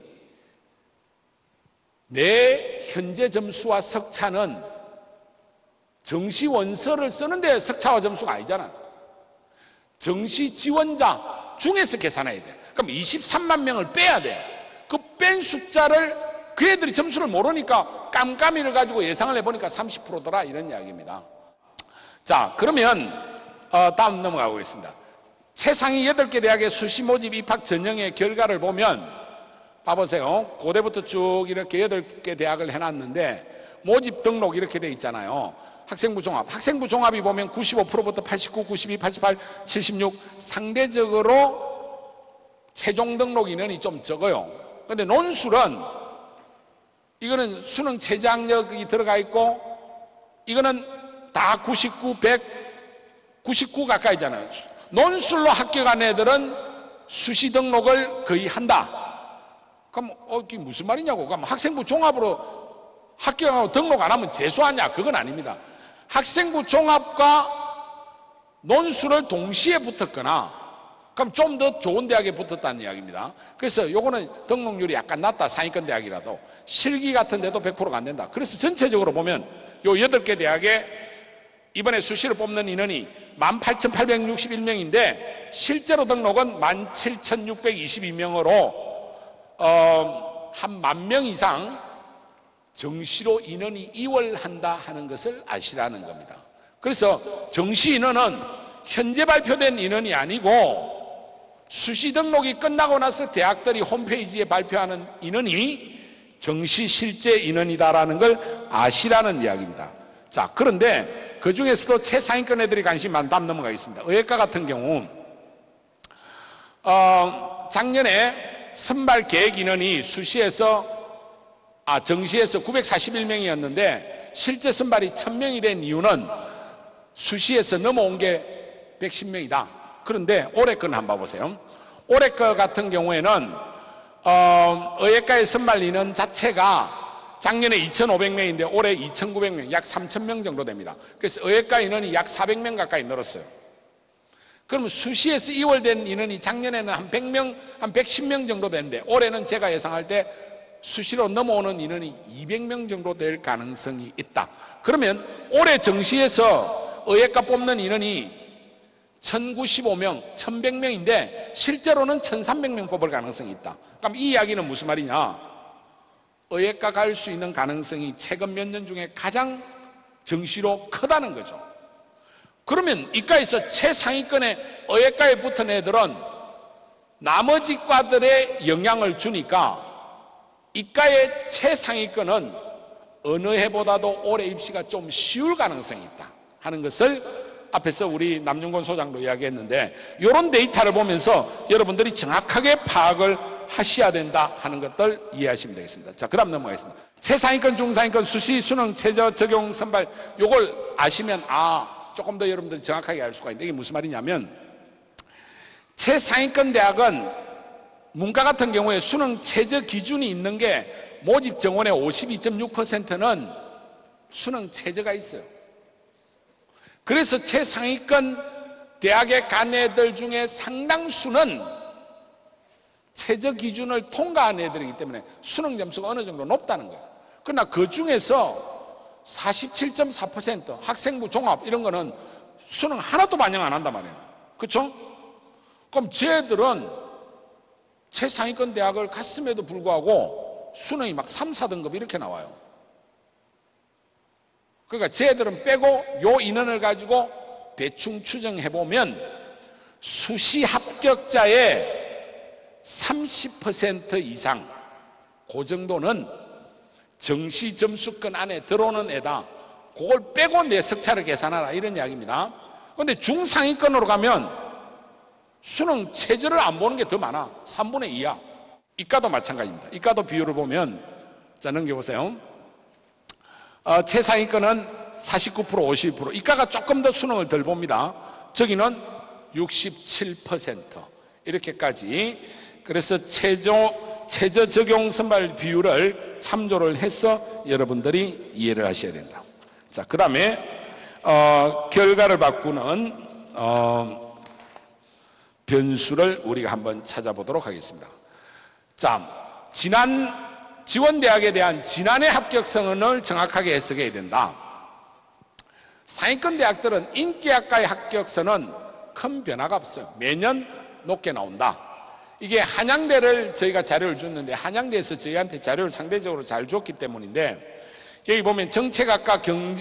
내 현재 점수와 석차는 정시 원서를 쓰는데 석차와 점수가 아니잖아요. 정시 지원자 중에서 계산해야 돼. 그럼 23만 명을 빼야 돼. 그 뺀 숫자를 그 애들이 점수를 모르니까 깜깜이를 가지고 예상을 해보니까 30%더라 이런 이야기입니다. 자, 그러면 다음 넘어가고 있습니다. 최상위 8개 대학의 수시 모집 입학 전형의 결과를 보면 봐보세요. 고대부터 쭉 이렇게 8개 대학을 해놨는데 모집 등록 이렇게 돼 있잖아요. 학생부 종합, 학생부 종합이 보면 95%부터 89, 92, 88, 76 상대적으로 최종 등록 인원이 좀 적어요. 근데 논술은 이거는 수능 최저학력이 들어가 있고 이거는 다 99, 100, 99 가까이잖아요. 논술로 합격한 애들은 수시 등록을 거의 한다. 그럼 이게 무슨 말이냐고. 그럼 학생부 종합으로 합격하고 등록 안 하면 재수하냐? 그건 아닙니다. 학생부 종합과 논술을 동시에 붙었거나 그럼 좀 더 좋은 대학에 붙었다는 이야기입니다. 그래서 요거는 등록률이 약간 낮다. 상위권 대학이라도 실기 같은 데도 100%가 안 된다. 그래서 전체적으로 보면 요 8개 대학에 이번에 수시를 뽑는 인원이 18,861명인데 실제로 등록은 17,622명으로 한 10,000명 이상 정시로 인원이 이월한다 하는 것을 아시라는 겁니다. 그래서 정시 인원은 현재 발표된 인원이 아니고 수시 등록이 끝나고 나서 대학들이 홈페이지에 발표하는 인원이 정시 실제 인원이다라는 걸 아시라는 이야기입니다. 자, 그런데 그 중에서도 최상위권 애들이 관심이 많다면 넘어가겠습니다. 의예과 같은 경우 작년에 선발 계획 인원이 정시에서 941명이었는데 실제 선발이 1,000명이 된 이유는 수시에서 넘어온 게 110명이다. 그런데 올해 건 한번 봐보세요. 올해 거 같은 경우에는 의예과의 선발 인원 자체가 작년에 2,500명인데 올해 2,900명, 약 3,000명 정도 됩니다. 그래서 의예과 인원이 약 400명 가까이 늘었어요. 그러면 수시에서 이월된 인원이 작년에는 한 100명, 한 110명 정도 되는데 올해는 제가 예상할 때 수시로 넘어오는 인원이 200명 정도 될 가능성이 있다. 그러면 올해 정시에서 의예과 뽑는 인원이 1,095명, 1,100명인데 실제로는 1,300명 뽑을 가능성이 있다. 그럼 이 이야기는 무슨 말이냐? 의예과 갈 수 있는 가능성이 최근 몇 년 중에 가장 정시로 크다는 거죠. 그러면 이과에서 최상위권의 의예과에 붙은 애들은 나머지 과들에 영향을 주니까 이과의 최상위권은 어느 해보다도 올해 입시가 좀 쉬울 가능성이 있다 하는 것을 앞에서 우리 남윤건 소장도 이야기했는데 이런 데이터를 보면서 여러분들이 정확하게 파악을 하셔야 된다 하는 것들 이해하시면 되겠습니다. 자, 그 다음 넘어가겠습니다. 최상위권, 중상위권, 수시, 수능, 최저, 적용, 선발 요걸 아시면 조금 더 여러분들이 정확하게 알 수가 있는데 이게 무슨 말이냐면 최상위권 대학은 문과 같은 경우에 수능 최저 기준이 있는 게 모집 정원의 52.6%는 수능 최저가 있어요. 그래서 최상위권 대학에 간 애들 중에 상당수는 최저 기준을 통과한 애들이기 때문에 수능 점수가 어느 정도 높다는 거예요. 그러나 그 중에서 47.4% 학생부 종합 이런 거는 수능 하나도 반영 안 한단 말이에요. 그렇죠? 그럼 쟤들은 최상위권 대학을 갔음에도 불구하고 수능이 막 3, 4등급 이렇게 나와요. 그러니까 쟤들은 빼고 요 인원을 가지고 대충 추정해보면 수시 합격자의 30% 이상 그 정도는 정시 점수권 안에 들어오는 애다. 그걸 빼고 내 석차를 계산하라 이런 이야기입니다. 그런데 중상위권으로 가면 수능 최저를 안 보는 게 더 많아. 3분의 2야. 이과도 마찬가지입니다. 이과도 비율을 보면 자 넘겨보세요. 최상위권은 49%, 52%. 이과가 조금 더 수능을 덜 봅니다. 저기는 67% 이렇게까지. 그래서 최저 적용 선발 비율을 참조를 해서 여러분들이 이해를 하셔야 된다. 자, 그 다음에 결과를 바꾸는 변수를 우리가 한번 찾아보도록 하겠습니다. 자, 지원대학에 대한 지난해 합격선언을 정확하게 해석해야 된다. 상위권 대학들은 인기학과의 합격선언은 큰 변화가 없어요. 매년 높게 나온다. 이게 한양대를 저희가 자료를 줬는데 한양대에서 저희한테 자료를 상대적으로 잘 줬기 때문인데 여기 보면 정책학과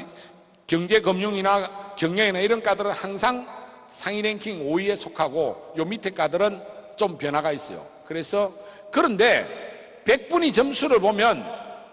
경제금융이나 경영이나 이런 과들은 항상 상위 랭킹 5위에 속하고 요 밑에 과들은 좀 변화가 있어요. 그런데 100분위 점수를 보면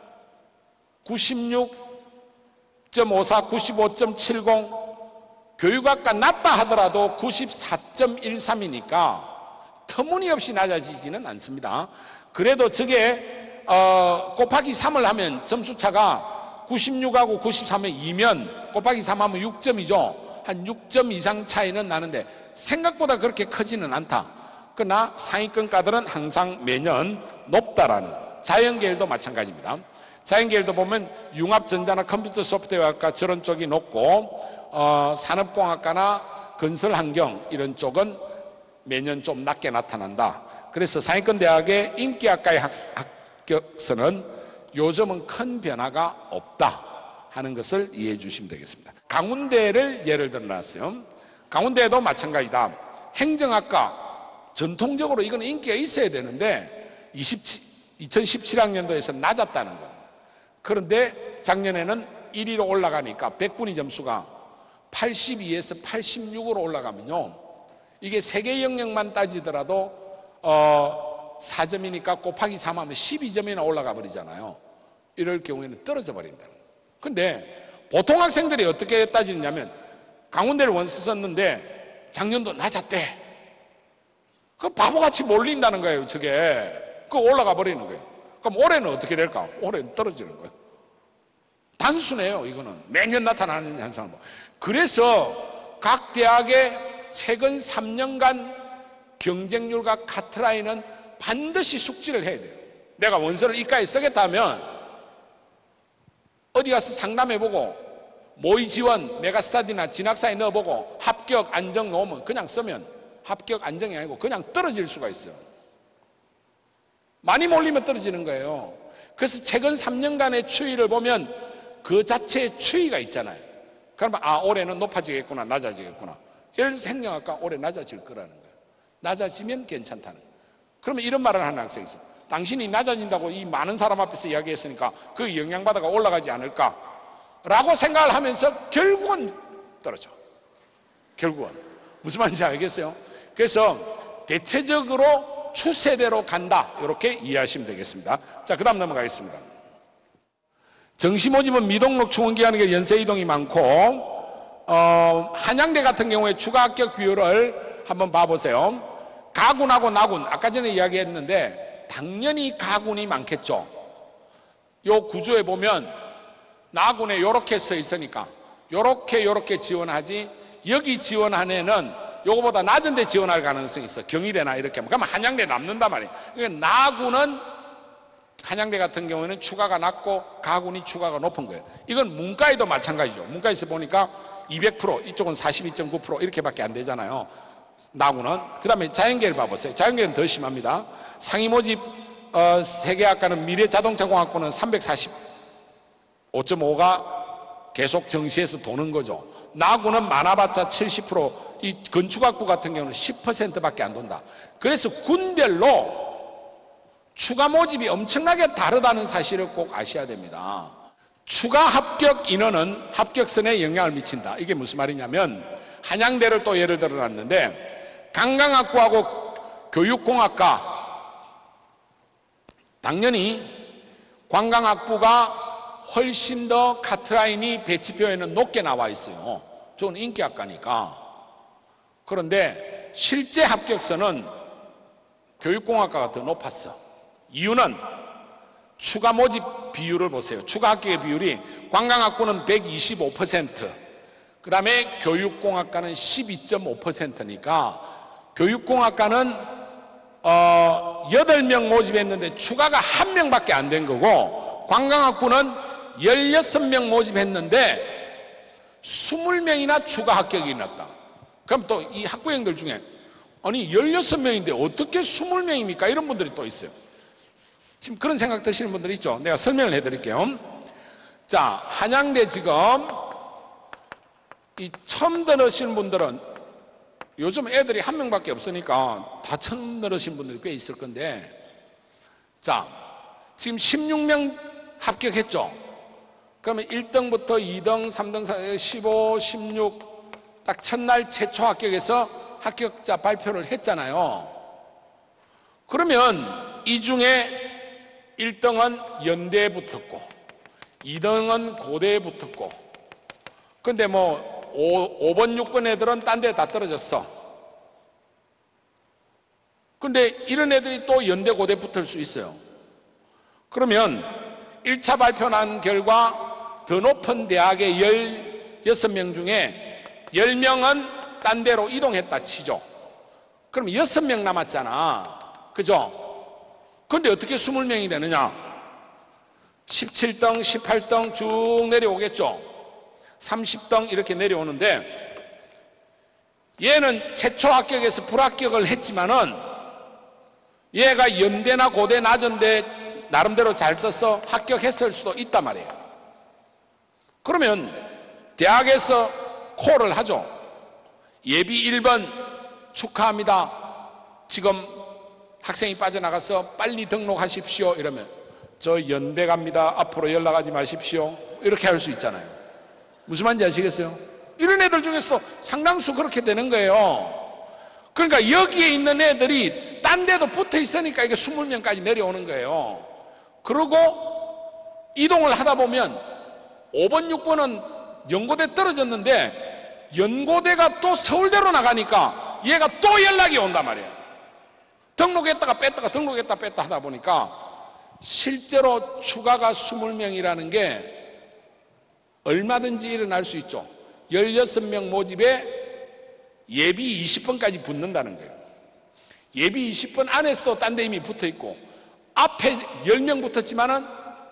96.54, 95.70 교육학과 낮다 하더라도 94.13이니까 터무니없이 낮아지지는 않습니다. 그래도 저게 곱하기 3을 하면 점수차가 96하고 93에 2면 곱하기 3하면 6점이죠. 한 6점 이상 차이는 나는데 생각보다 그렇게 크지는 않다. 그러나 상위권과들은 항상 매년 높다라는 거. 자연계열도 마찬가지입니다. 자연계열도 보면 융합전자나 컴퓨터 소프트웨어학과 저런 쪽이 높고 산업공학과나 건설환경 이런 쪽은 매년 좀 낮게 나타난다. 그래서 상위권 대학의 인기학과의 합격선은 요즘은 큰 변화가 없다 하는 것을 이해해 주시면 되겠습니다. 강운대를 예를 들어 놨어요. 강운대도 마찬가지다. 행정학과 전통적으로 이건 인기가 있어야 되는데 2017학년도에서 낮았다는 겁니다. 그런데 작년에는 1위로 올라가니까 100분위 점수가 82에서 86으로 올라가면요, 이게 세계 영역만 따지더라도 4점이니까 곱하기 3하면 12점이나 올라가 버리잖아요. 이럴 경우에는 떨어져 버린다는 거예요. 근데 보통 학생들이 어떻게 따지느냐면 강운대를 원서 썼는데 작년도 낮았대. 그 바보같이 몰린다는 거예요. 저게 그 올라가 버리는 거예요. 그럼 올해는 어떻게 될까? 올해는 떨어지는 거예요. 단순해요. 이거는 매년 나타나는 현상을. 그래서 각 대학의 최근 3년간 경쟁률과 카트라인은 반드시 숙지를 해야 돼요. 내가 원서를 이과에 쓰겠다면 어디 가서 상담해보고 모의 지원, 메가스터디나 진학사에 넣어보고 합격 안정 놓으면 그냥 쓰면 합격 안정이 아니고 그냥 떨어질 수가 있어요. 많이 몰리면 떨어지는 거예요. 그래서 최근 3년간의 추이를 보면 그 자체의 추이가 있잖아요. 그러면 올해는 높아지겠구나, 낮아지겠구나. 예를 들어서 행정학과 올해 낮아질 거라는 거예요. 낮아지면 괜찮다는 거예요. 그러면 이런 말을 하는 학생이 있어요. 당신이 낮아진다고 이 많은 사람 앞에서 이야기했으니까 그 영향받아가 올라가지 않을까 라고 생각을 하면서 결국은 떨어져. 결국은 무슨 말인지 알겠어요? 그래서 대체적으로 추세대로 간다, 이렇게 이해하시면 되겠습니다. 자, 그 다음 넘어가겠습니다. 정시 모집은 미등록 충원기간에 연세 이동이 많고 한양대 같은 경우에 추가 합격 비율을 한번 봐보세요. 가군하고 나군, 아까 전에 이야기했는데 당연히 가군이 많겠죠. 요 구조에 보면 나군에 요렇게 써 있으니까 요렇게 지원하지, 여기 지원한 애는 요거보다 낮은 데 지원할 가능성이 있어. 경희대나 이렇게 하면. 그러면 한양대 남는단 말이에요. 그러니까 나군은 한양대 같은 경우에는 추가가 낮고 가군이 추가가 높은 거예요. 이건 문과에도 마찬가지죠. 문과에서 보니까 200%, 이쪽은 42.9% 이렇게밖에 안 되잖아요. 나군은. 그 다음에 자연계를 봐보세요. 자연계는 더 심합니다. 상위 모집 세계학과는 미래자동차공학부는 345.5가 계속 정시에서 도는 거죠. 나군은 많아봤자 70%, 이 건축학부 같은 경우는 10%밖에 안 돈다. 그래서 군별로 추가 모집이 엄청나게 다르다는 사실을 꼭 아셔야 됩니다. 추가 합격 인원은 합격선에 영향을 미친다. 이게 무슨 말이냐면 한양대를 또 예를 들어 놨는데 관광학부하고 교육공학과, 당연히 관광학부가 훨씬 더 카트라인이 배치표에는 높게 나와 있어요. 저는 인기학과니까. 그런데 실제 합격선은 교육공학과가 더 높았어. 이유는 추가 모집 비율을 보세요. 추가 합격의 비율이 관광학부는 125%, 그 다음에 교육공학과는 12.5%니까 교육공학과는 8명 모집했는데 추가가 1명밖에 안 된 거고, 관광학부는 16명 모집했는데 20명이나 추가 합격이 났다. 그럼 또 이 학부형들 중에 아니 16명인데 어떻게 20명입니까? 이런 분들이 또 있어요. 지금 그런 생각 드시는 분들이 있죠. 내가 설명을 해드릴게요. 자, 한양대 지금 이 처음 들으시는 분들은 요즘 애들이 1명밖에 없으니까 다 처음 들으신 분들이 꽤 있을 건데, 자, 지금 16명 합격했죠. 그러면 1등부터 2등, 3등, 4등, 15, 16 딱 첫날 최초 합격해서 합격자 발표를 했잖아요. 그러면 이 중에 1등은 연대에 붙었고 2등은 고대에 붙었고, 근데 뭐 5번, 6번 애들은 딴 데 다 떨어졌어. 근데 이런 애들이 또 연대 고대 붙을 수 있어요. 그러면 1차 발표 난 결과 더 높은 대학의 16명 중에 10명은 딴 데로 이동했다 치죠. 그럼 6명 남았잖아. 그죠? 근데 어떻게 20명이 되느냐? 17등, 18등 쭉 내려오겠죠. 30등 이렇게 내려오는데, 얘는 최초 합격에서 불합격을 했지만은 얘가 연대나 고대 낮은데 나름대로 잘 써서 합격했을 수도 있단 말이에요. 그러면 대학에서 콜을 하죠. 예비 1번 축하합니다. 지금 학생이 빠져나가서 빨리 등록하십시오. 이러면 저 연대 갑니다. 앞으로 연락하지 마십시오. 이렇게 할 수 있잖아요. 무슨 말인지 아시겠어요? 이런 애들 중에서 상당수 그렇게 되는 거예요. 그러니까 여기에 있는 애들이 딴 데도 붙어 있으니까 이게 20명까지 내려오는 거예요. 그리고 이동을 하다 보면 5번, 6번은 연고대 떨어졌는데 연고대가 또 서울대로 나가니까 얘가 또 연락이 온단 말이에요. 등록했다가 뺐다가 등록했다 뺐다 하다 보니까 실제로 추가가 20명이라는 게 얼마든지 일어날 수 있죠. 16명 모집에 예비 20번까지 붙는다는 거예요. 예비 20번 안에서도 딴 데 이미 붙어 있고, 앞에 10명 붙었지만은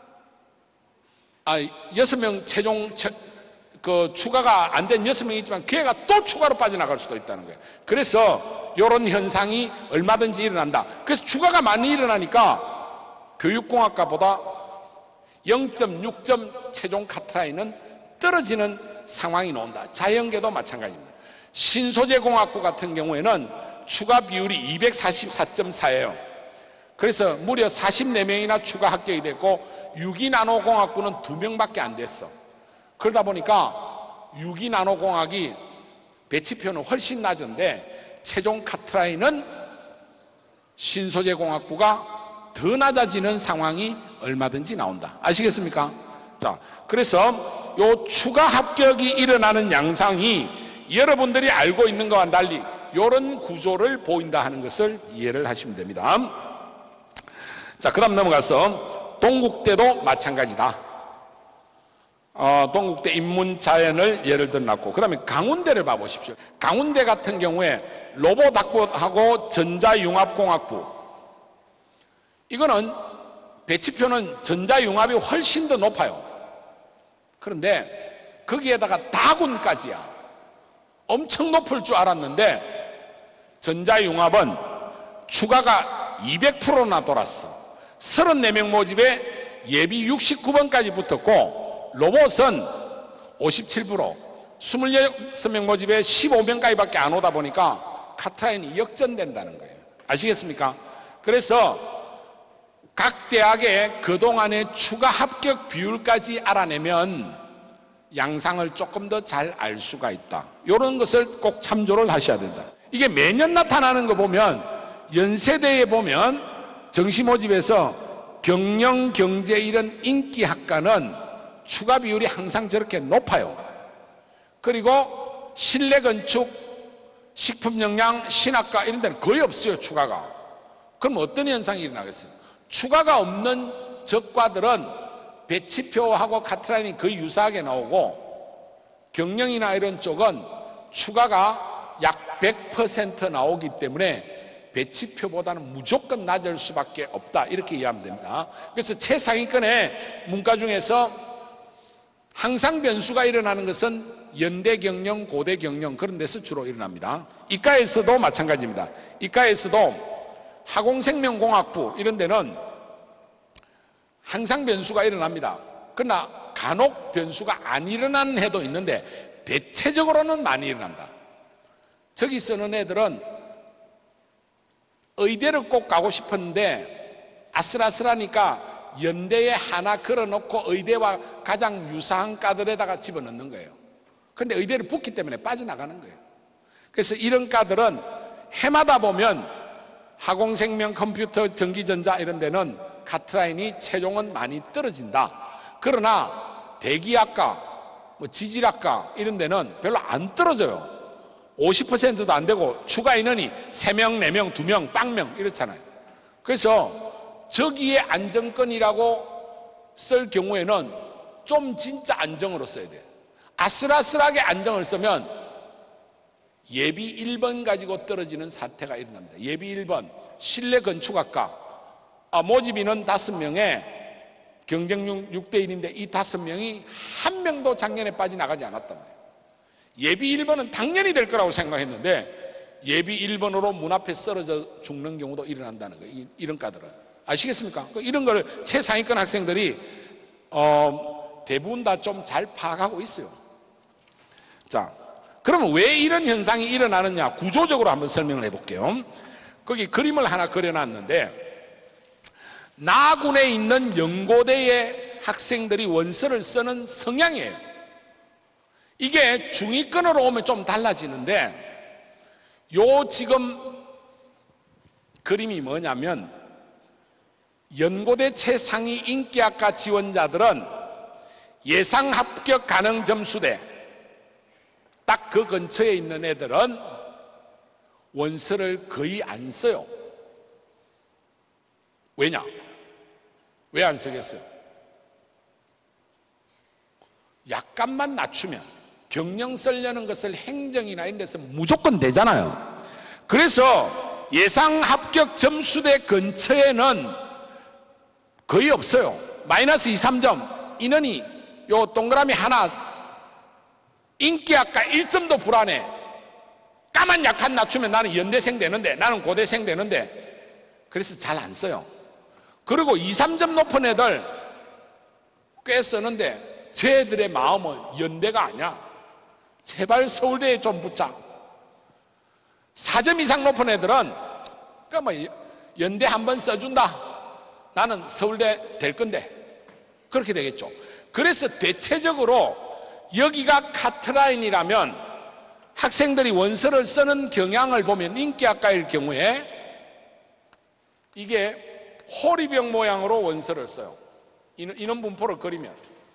6명 최종 추가가 안 된 6명이 있지만 그 애가 또 추가로 빠져나갈 수도 있다는 거예요. 그래서 이런 현상이 얼마든지 일어난다. 그래서 추가가 많이 일어나니까 교육공학과보다 0.6점 최종 카트라인은 떨어지는 상황이 나온다. 자연계도 마찬가지입니다. 신소재공학부 같은 경우에는 추가 비율이 244.4예요. 그래서 무려 44명이나 추가 합격이 됐고, 유기나노공학부는 2명밖에 안 됐어. 그러다 보니까 유기나노공학이 배치표는 훨씬 낮은데 최종 카트라인은 신소재공학부가 더 낮아지는 상황이 얼마든지 나온다. 아시겠습니까? 자, 그래서 요 추가 합격이 일어나는 양상이 여러분들이 알고 있는 것과 달리 이런 구조를 보인다 하는 것을 이해를 하시면 됩니다. 자, 그 다음 넘어가서 동국대도 마찬가지다. 동국대 인문자연을 예를 들어놨고, 그 다음에 강운대를 봐보십시오. 강운대 같은 경우에 로봇학부하고 전자융합공학부, 이거는 배치표는 전자융합이 훨씬 더 높아요. 그런데 거기에다가 다군까지야. 엄청 높을 줄 알았는데 전자융합은 추가가 200%나 돌았어. 34명 모집에 예비 69번까지 붙었고, 로봇은 57%, 26명 모집에 15명까지밖에 안 오다 보니까 카트라인이 역전된다는 거예요. 아시겠습니까? 그래서 각 대학의 그동안의 추가 합격 비율까지 알아내면 양상을 조금 더 잘 알 수가 있다. 이런 것을 꼭 참조를 하셔야 된다. 이게 매년 나타나는 거 보면, 연세대에 보면 정시 모집에서 경영, 경제 이런 인기 학과는 추가 비율이 항상 저렇게 높아요. 그리고 실내건축, 식품영양, 신학과 이런 데는 거의 없어요, 추가가. 그럼 어떤 현상이 일어나겠어요? 추가가 없는 적과들은 배치표하고 카트라인이 거의 유사하게 나오고, 경영이나 이런 쪽은 추가가 약 100% 나오기 때문에 배치표보다는 무조건 낮을 수밖에 없다, 이렇게 이해하면 됩니다. 그래서 최상위권의 문과 중에서 항상 변수가 일어나는 것은 연대 경영, 고대 경영, 그런 데서 주로 일어납니다. 이과에서도 마찬가지입니다. 이과에서도 화공생명공학부 이런 데는 항상 변수가 일어납니다. 그러나 간혹 변수가 안 일어나는 해도 있는데 대체적으로는 많이 일어난다. 저기 쓰는 애들은 의대를 꼭 가고 싶었는데 아슬아슬하니까 연대에 하나 걸어놓고 의대와 가장 유사한 과들에다가 집어넣는 거예요. 그런데 의대를 붙기 때문에 빠져나가는 거예요. 그래서 이런 과들은 해마다 보면 화공생명, 컴퓨터, 전기전자 이런 데는 카트라인이 최종은 많이 떨어진다. 그러나 대기학과, 지질학과 이런 데는 별로 안 떨어져요. 50%도 안 되고 추가 인원이 3명, 4명, 2명, 0명 이렇잖아요. 그래서 저기에 안정권이라고 쓸 경우에는 좀 진짜 안정으로 써야 돼요. 아슬아슬하게 안정을 쓰면 예비 1번 가지고 떨어지는 사태가 일어납니다. 예비 1번 실내 건축학과 모집 인원 5명에 경쟁률 6대1인데 이 5명이 한 명도 작년에 빠져나가지 않았단 말이에요. 예비 1번은 당연히 될 거라고 생각했는데 예비 1번으로 문 앞에 쓰러져 죽는 경우도 일어난다는 거예요. 이런 과들은 아시겠습니까? 이런 걸 최상위권 학생들이 대부분 다 좀 잘 파악하고 있어요. 자, 그러면 왜 이런 현상이 일어나느냐 구조적으로 한번 설명을 해볼게요. 거기 그림을 하나 그려놨는데 나군에 있는 연고대의 학생들이 원서를 쓰는 성향이에요. 이게 중위권으로 오면 좀 달라지는데 요 지금 그림이 뭐냐면 연고대 최상위 인기학과 지원자들은 예상 합격 가능 점수대 딱 그 근처에 있는 애들은 원서를 거의 안 써요. 왜냐? 왜 안 쓰겠어요? 약간만 낮추면 경영 쓰려는 것을 행정이나 이런 데서 무조건 되잖아요. 그래서 예상 합격 점수대 근처에는 거의 없어요. 마이너스 2, 3점 인원이 요 동그라미 하나 인기학과 1점도 불안해. 까만 약한 낮추면 나는 연대생 되는데 나는 고대생 되는데 그래서 잘 안 써요. 그리고 2, 3점 높은 애들 꽤 쓰는데 쟤들의 마음은 연대가 아니야. 제발 서울대에 좀 붙자. 4점 이상 높은 애들은 그러니까 뭐 연대 한번 써준다. 나는 서울대 될 건데 그렇게 되겠죠. 그래서 대체적으로 여기가 카트라인이라면 학생들이 원서를 쓰는 경향을 보면 인기학과일 경우에 이게 호리병 모양으로 원서를 써요. 인원 분포를 그리면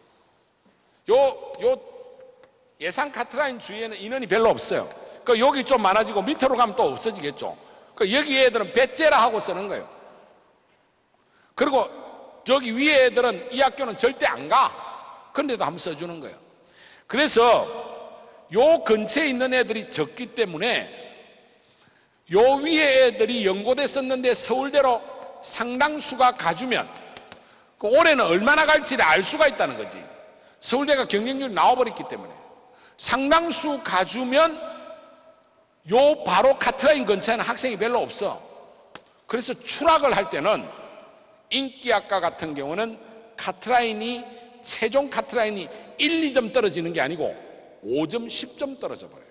요 예상 카트라인 주위에는 인원이 별로 없어요. 그 여기 좀 많아지고 밑으로 가면 또 없어지겠죠. 그 여기 애들은 배째라 하고 쓰는 거예요. 그리고 저기 위에 애들은 이 학교는 절대 안 가. 근데도 한번 써주는 거예요. 그래서 요 근처에 있는 애들이 적기 때문에 요 위에 애들이 연고대 썼는데 서울대로 상당수가 가주면 그 올해는 얼마나 갈지를 알 수가 있다는 거지. 서울대가 경쟁률이 나와버렸기 때문에 상당수 가주면 요 바로 카트라인 근처에는 학생이 별로 없어. 그래서 추락을 할 때는 인기학과 같은 경우는 카트라인이 최종 카트라인이 1, 2점 떨어지는 게 아니고 5점, 10점 떨어져 버려요.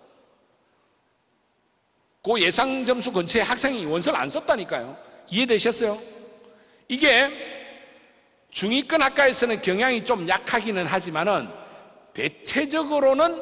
그 예상 점수 근처에 학생이 원서를 안 썼다니까요. 이해되셨어요? 이게 중위권 학과에서는 경향이 좀 약하기는 하지만은 대체적으로는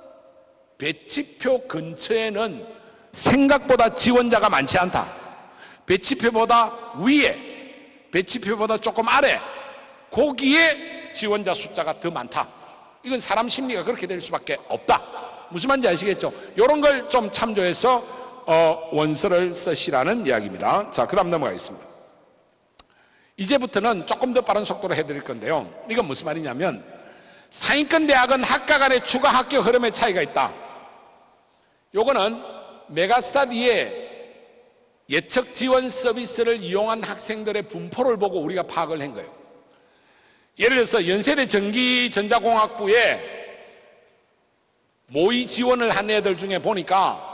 배치표 근처에는 생각보다 지원자가 많지 않다. 배치표보다 위에, 배치표보다 조금 아래, 거기에 지원자 숫자가 더 많다. 이건 사람 심리가 그렇게 될 수밖에 없다. 무슨 말인지 아시겠죠? 이런 걸 좀 참조해서 원서를 쓰시라는 이야기입니다. 자, 그 다음 넘어가겠습니다. 이제부터는 조금 더 빠른 속도로 해드릴 건데요. 이건 무슨 말이냐면 상위권 대학은 학과 간의 추가 합격 흐름의 차이가 있다. 요거는 메가스터디의 예측 지원 서비스를 이용한 학생들의 분포를 보고 우리가 파악을 한 거예요. 예를 들어서 연세대 전기전자공학부에 모의 지원을 한 애들 중에 보니까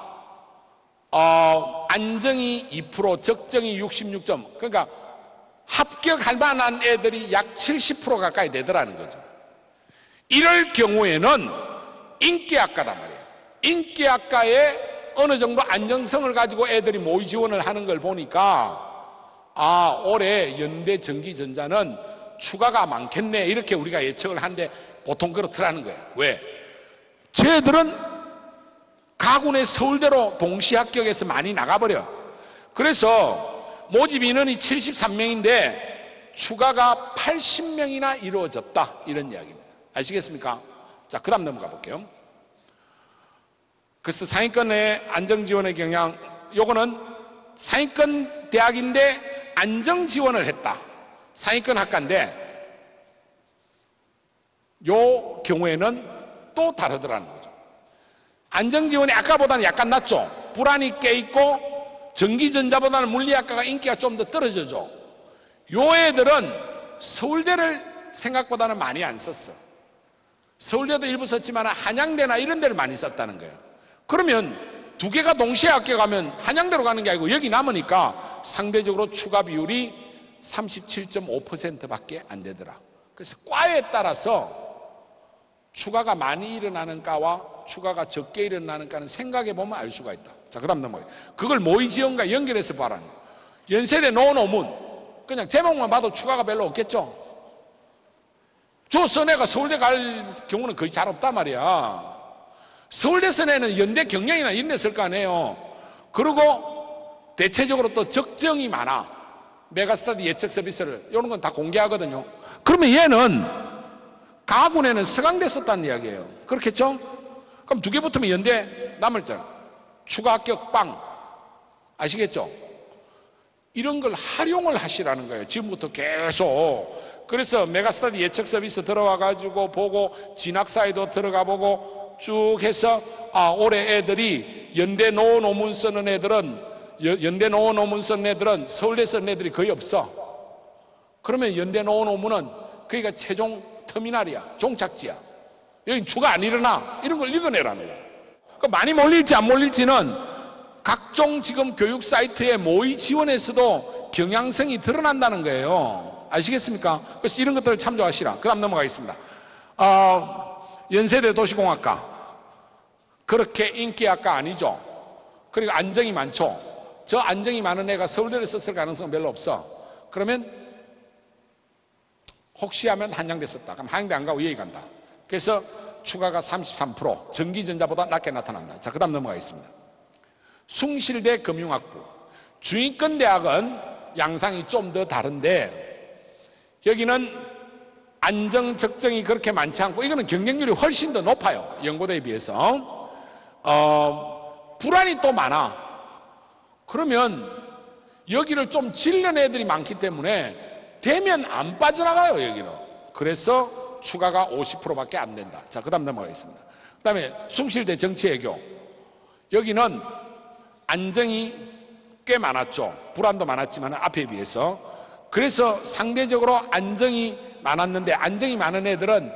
안정이 2%, 적정이 66점. 그러니까 합격할 만한 애들이 약 70% 가까이 되더라는 거죠. 이럴 경우에는 인기학과단 말이에요. 인기학과에 어느 정도 안정성을 가지고 애들이 모의 지원을 하는 걸 보니까 올해 연대 전기전자는 추가가 많겠네 이렇게 우리가 예측을 하는데 보통 그렇더라는 거예요. 왜? 쟤들은 가군의 서울대로 동시 합격해서 많이 나가버려. 그래서 모집 인원이 73명인데 추가가 80명이나 이루어졌다 이런 이야기입니다. 아시겠습니까? 자, 그 다음 넘어가 볼게요. 그래서 상위권의 안정지원의 경향, 요거는 상위권 대학인데 안정지원을 했다. 상위권 학과인데 요 경우에는 또 다르더라는 거죠. 안정지원이 아까보다는 약간 낮죠. 불안이 깨있고 전기전자보다는 물리학과가 인기가 좀 더 떨어져죠. 요 애들은 서울대를 생각보다는 많이 안 썼어. 서울대도 일부 썼지만 한양대나 이런 데를 많이 썼다는 거예요. 그러면 두 개가 동시에 학교 가면 한양대로 가는 게 아니고 여기 남으니까 상대적으로 추가 비율이 37.5%밖에 안 되더라. 그래서 과에 따라서 추가가 많이 일어나는 과와 추가가 적게 일어나는 과는 생각해 보면 알 수가 있다. 자, 그 다음 넘어가요. 그걸 모의 지원과 연결해서 봐라는 거예요. 연세대 노노문 그냥 제목만 봐도 추가가 별로 없겠죠. 저 선애가 서울대 갈 경우는 거의 잘 없단 말이야. 서울대 선애는 연대 경영이나 이런 데 쓸 거 아니에요. 그리고 대체적으로 또 적정이 많아. 메가스터디 예측 서비스를 이런 건 다 공개하거든요. 그러면 얘는 가군에는 서강대 썼다는 이야기예요. 그렇겠죠? 그럼 두 개 붙으면 연대 남을잖아. 추가 합격 빵. 아시겠죠? 이런 걸 활용을 하시라는 거예요. 지금부터 계속. 그래서 메가스터디 예측 서비스 들어와 가지고 보고 진학사에도 들어가 보고 쭉 해서 올해 애들이 연대 노 논문 쓰는 애들은 연대 노 논문 쓰는 애들은 서울대 쓰는 애들이 거의 없어. 그러면 연대 노 논문은 그러니까 최종 터미널이야. 종착지야. 여기 추가 안 일어나. 이런 걸 읽어내라는 거야. 그러니까 많이 몰릴지 안 몰릴지는 각종 지금 교육 사이트의 모의 지원에서도 경향성이 드러난다는 거예요. 아시겠습니까? 그래서 이런 것들을 참조하시라. 그 다음 넘어가겠습니다. 연세대 도시공학과 그렇게 인기학과 아니죠. 그리고 안정이 많죠. 저 안정이 많은 애가 서울대를 썼을 가능성은 별로 없어. 그러면 혹시 하면 한양대 썼다. 그럼 한양대 안 가고 여기 간다. 그래서 추가가 33%, 전기전자보다 낮게 나타난다. 자, 그 다음 넘어가겠습니다. 숭실대 금융학부. 중위권 대학은 양상이 좀 더 다른데 여기는 안정 적정이 그렇게 많지 않고 이거는 경쟁률이 훨씬 더 높아요. 연고대에 비해서. 불안이 또 많아. 그러면 여기를 좀 질른 애들이 많기 때문에 되면 안 빠져나가요. 여기는. 그래서 추가가 50%밖에 안 된다. 자, 그 다음 넘어가겠습니다. 그 다음에 숭실대 정치외교. 여기는 안정이 꽤 많았죠. 불안도 많았지만 앞에 비해서. 그래서 상대적으로 안정이 많았는데 안정이 많은 애들은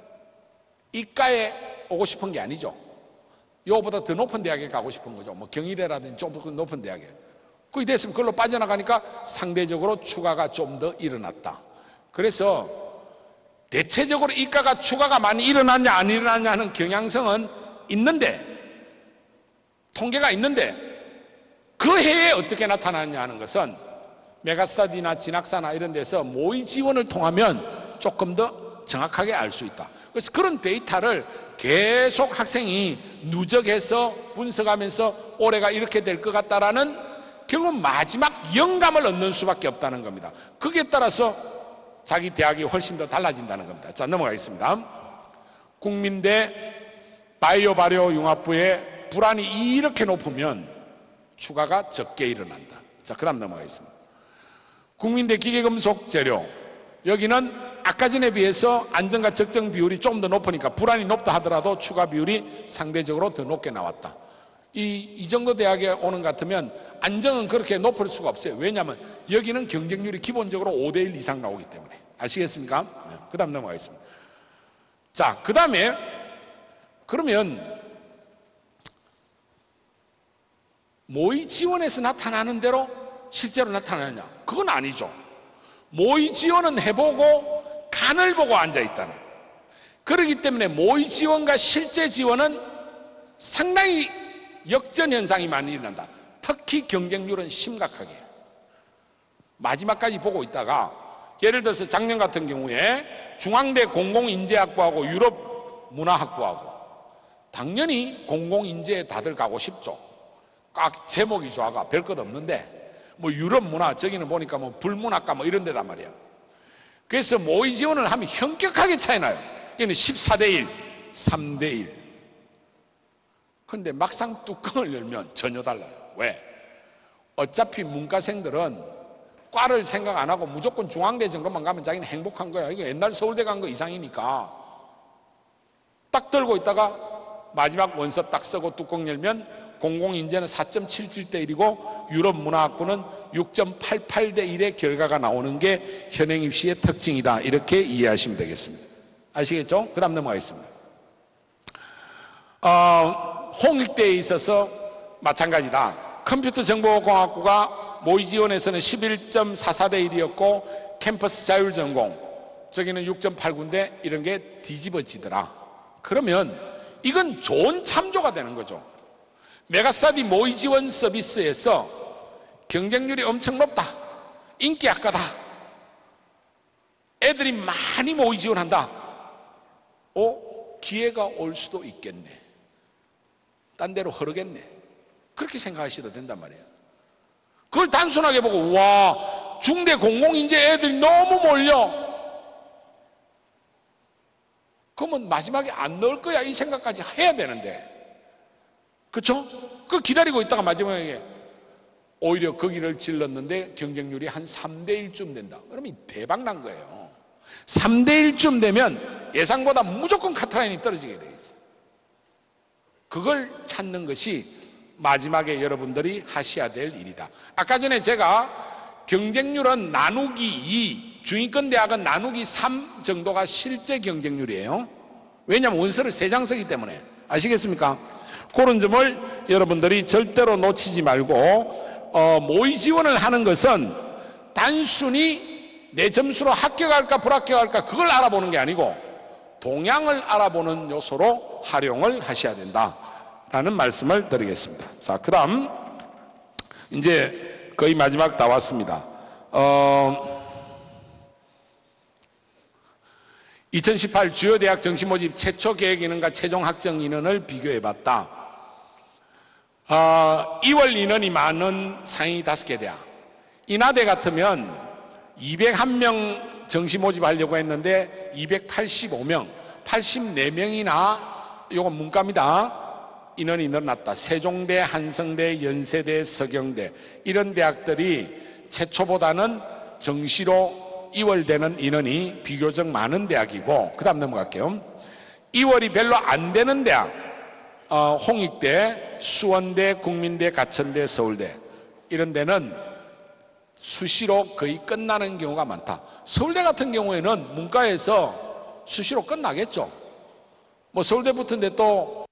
이과에 오고 싶은 게 아니죠. 이거보다 더 높은 대학에 가고 싶은 거죠. 뭐 경희대라든지 좀 높은 대학에. 그게 됐으면 그걸로 빠져나가니까 상대적으로 추가가 좀 더 일어났다. 그래서 대체적으로 이과가 추가가 많이 일어났냐 안 일어났냐 하는 경향성은 있는데 통계가 있는데 그 해에 어떻게 나타나느냐 하는 것은 메가스터디나 진학사나 이런 데서 모의 지원을 통하면 조금 더 정확하게 알 수 있다. 그래서 그런 데이터를 계속 학생이 누적해서 분석하면서 올해가 이렇게 될 것 같다라는 결국 마지막 영감을 얻는 수밖에 없다는 겁니다. 거기에 따라서 자기 대학이 훨씬 더 달라진다는 겁니다. 자, 넘어가겠습니다. 국민대 바이오 발효 융합부의 불안이 이렇게 높으면 추가가 적게 일어난다. 자, 그 다음 넘어가겠습니다. 국민대 기계금속 재료. 여기는 아까 전에 비해서 안정과 적정 비율이 좀 더 높으니까 불안이 높다 하더라도 추가 비율이 상대적으로 더 높게 나왔다. 이 정도 대학에 오는 것 같으면 안정은 그렇게 높을 수가 없어요. 왜냐하면 여기는 경쟁률이 기본적으로 5대1 이상 나오기 때문에. 아시겠습니까? 네, 그 다음 넘어가겠습니다. 자, 그 다음에 그러면 모의 지원에서 나타나는 대로 실제로 나타나느냐? 그건 아니죠. 모의 지원은 해보고 간을 보고 앉아있다는. 그렇기 때문에 모의 지원과 실제 지원은 상당히 역전 현상이 많이 일어난다. 특히 경쟁률은 심각하게. 마지막까지 보고 있다가 예를 들어서 작년 같은 경우에 중앙대 공공인재학부하고 유럽문화학부하고 당연히 공공인재에 다들 가고 싶죠. 꽉 제목이 좋아가 별 것 없는데 뭐 유럽문화 저기는 보니까 뭐 불문학과 뭐 이런 데단 말이야. 그래서 모의 지원을 하면 현격하게 차이 나요. 얘는 14대1, 3대1. 근데 막상 뚜껑을 열면 전혀 달라요. 왜? 어차피 문과생들은 과를 생각 안 하고 무조건 중앙대 정도만 가면 자기는 행복한 거야. 이거 옛날 서울대 간 거 이상이니까. 딱 들고 있다가 마지막 원서 딱 쓰고 뚜껑 열면 공공인재는 4.77대 1이고 유럽문화학부는 6.88대 1의 결과가 나오는 게 현행 입시의 특징이다. 이렇게 이해하시면 되겠습니다. 아시겠죠? 그 다음 넘어가겠습니다. 홍익대에 있어서 마찬가지다. 컴퓨터정보공학부가 모의지원에서는 11.44대 1이었고 캠퍼스 자율전공 저기는 6.89인데 이런 게 뒤집어지더라. 그러면 이건 좋은 참조가 되는 거죠. 메가스터디 모의지원 서비스에서 경쟁률이 엄청 높다, 인기 악화다, 애들이 많이 모의지원한다, 기회가 올 수도 있겠네, 딴 데로 흐르겠네, 그렇게 생각하셔도 된단 말이에요. 그걸 단순하게 보고 와 중대 공공인재 애들이 너무 몰려, 그러면 마지막에 안 넣을 거야 이 생각까지 해야 되는데, 그렇죠? 그 기다리고 있다가 마지막에 오히려 거기를 질렀는데 경쟁률이 한 3대 1쯤 된다. 그러면 대박 난 거예요. 3대 1쯤 되면 예상보다 무조건 카트라인이 떨어지게 돼 있어요. 그걸 찾는 것이 마지막에 여러분들이 하셔야 될 일이다. 아까 전에 제가 경쟁률은 나누기 2, 중위권 대학은 나누기 3 정도가 실제 경쟁률이에요. 왜냐하면 원서를 3장 쓰기 때문에. 아시겠습니까? 그런 점을 여러분들이 절대로 놓치지 말고, 모의 지원을 하는 것은 단순히 내 점수로 합격할까 불합격할까 그걸 알아보는 게 아니고 동향을 알아보는 요소로 활용을 하셔야 된다라는 말씀을 드리겠습니다. 자, 그 다음 이제 거의 마지막 다 왔습니다. 2018 주요 대학 정시 모집 최초 계획 인원과 최종 확정 인원을 비교해 봤다. 2월 인원이 많은 상위 5개 대학, 인하대 같으면 201명 정시 모집하려고 했는데 285명, 84명이나 이건 문과입니다. 인원이 늘어났다. 세종대, 한성대, 연세대, 서경대 이런 대학들이 최초보다는 정시로 2월 되는 인원이 비교적 많은 대학이고, 그 다음 넘어갈게요. 2월이 별로 안 되는 대학, 홍익대, 수원대, 국민대, 가천대, 서울대 이런 데는 수시로 거의 끝나는 경우가 많다. 서울대 같은 경우에는 문과에서 수시로 끝나겠죠. 뭐 서울대 붙은데 또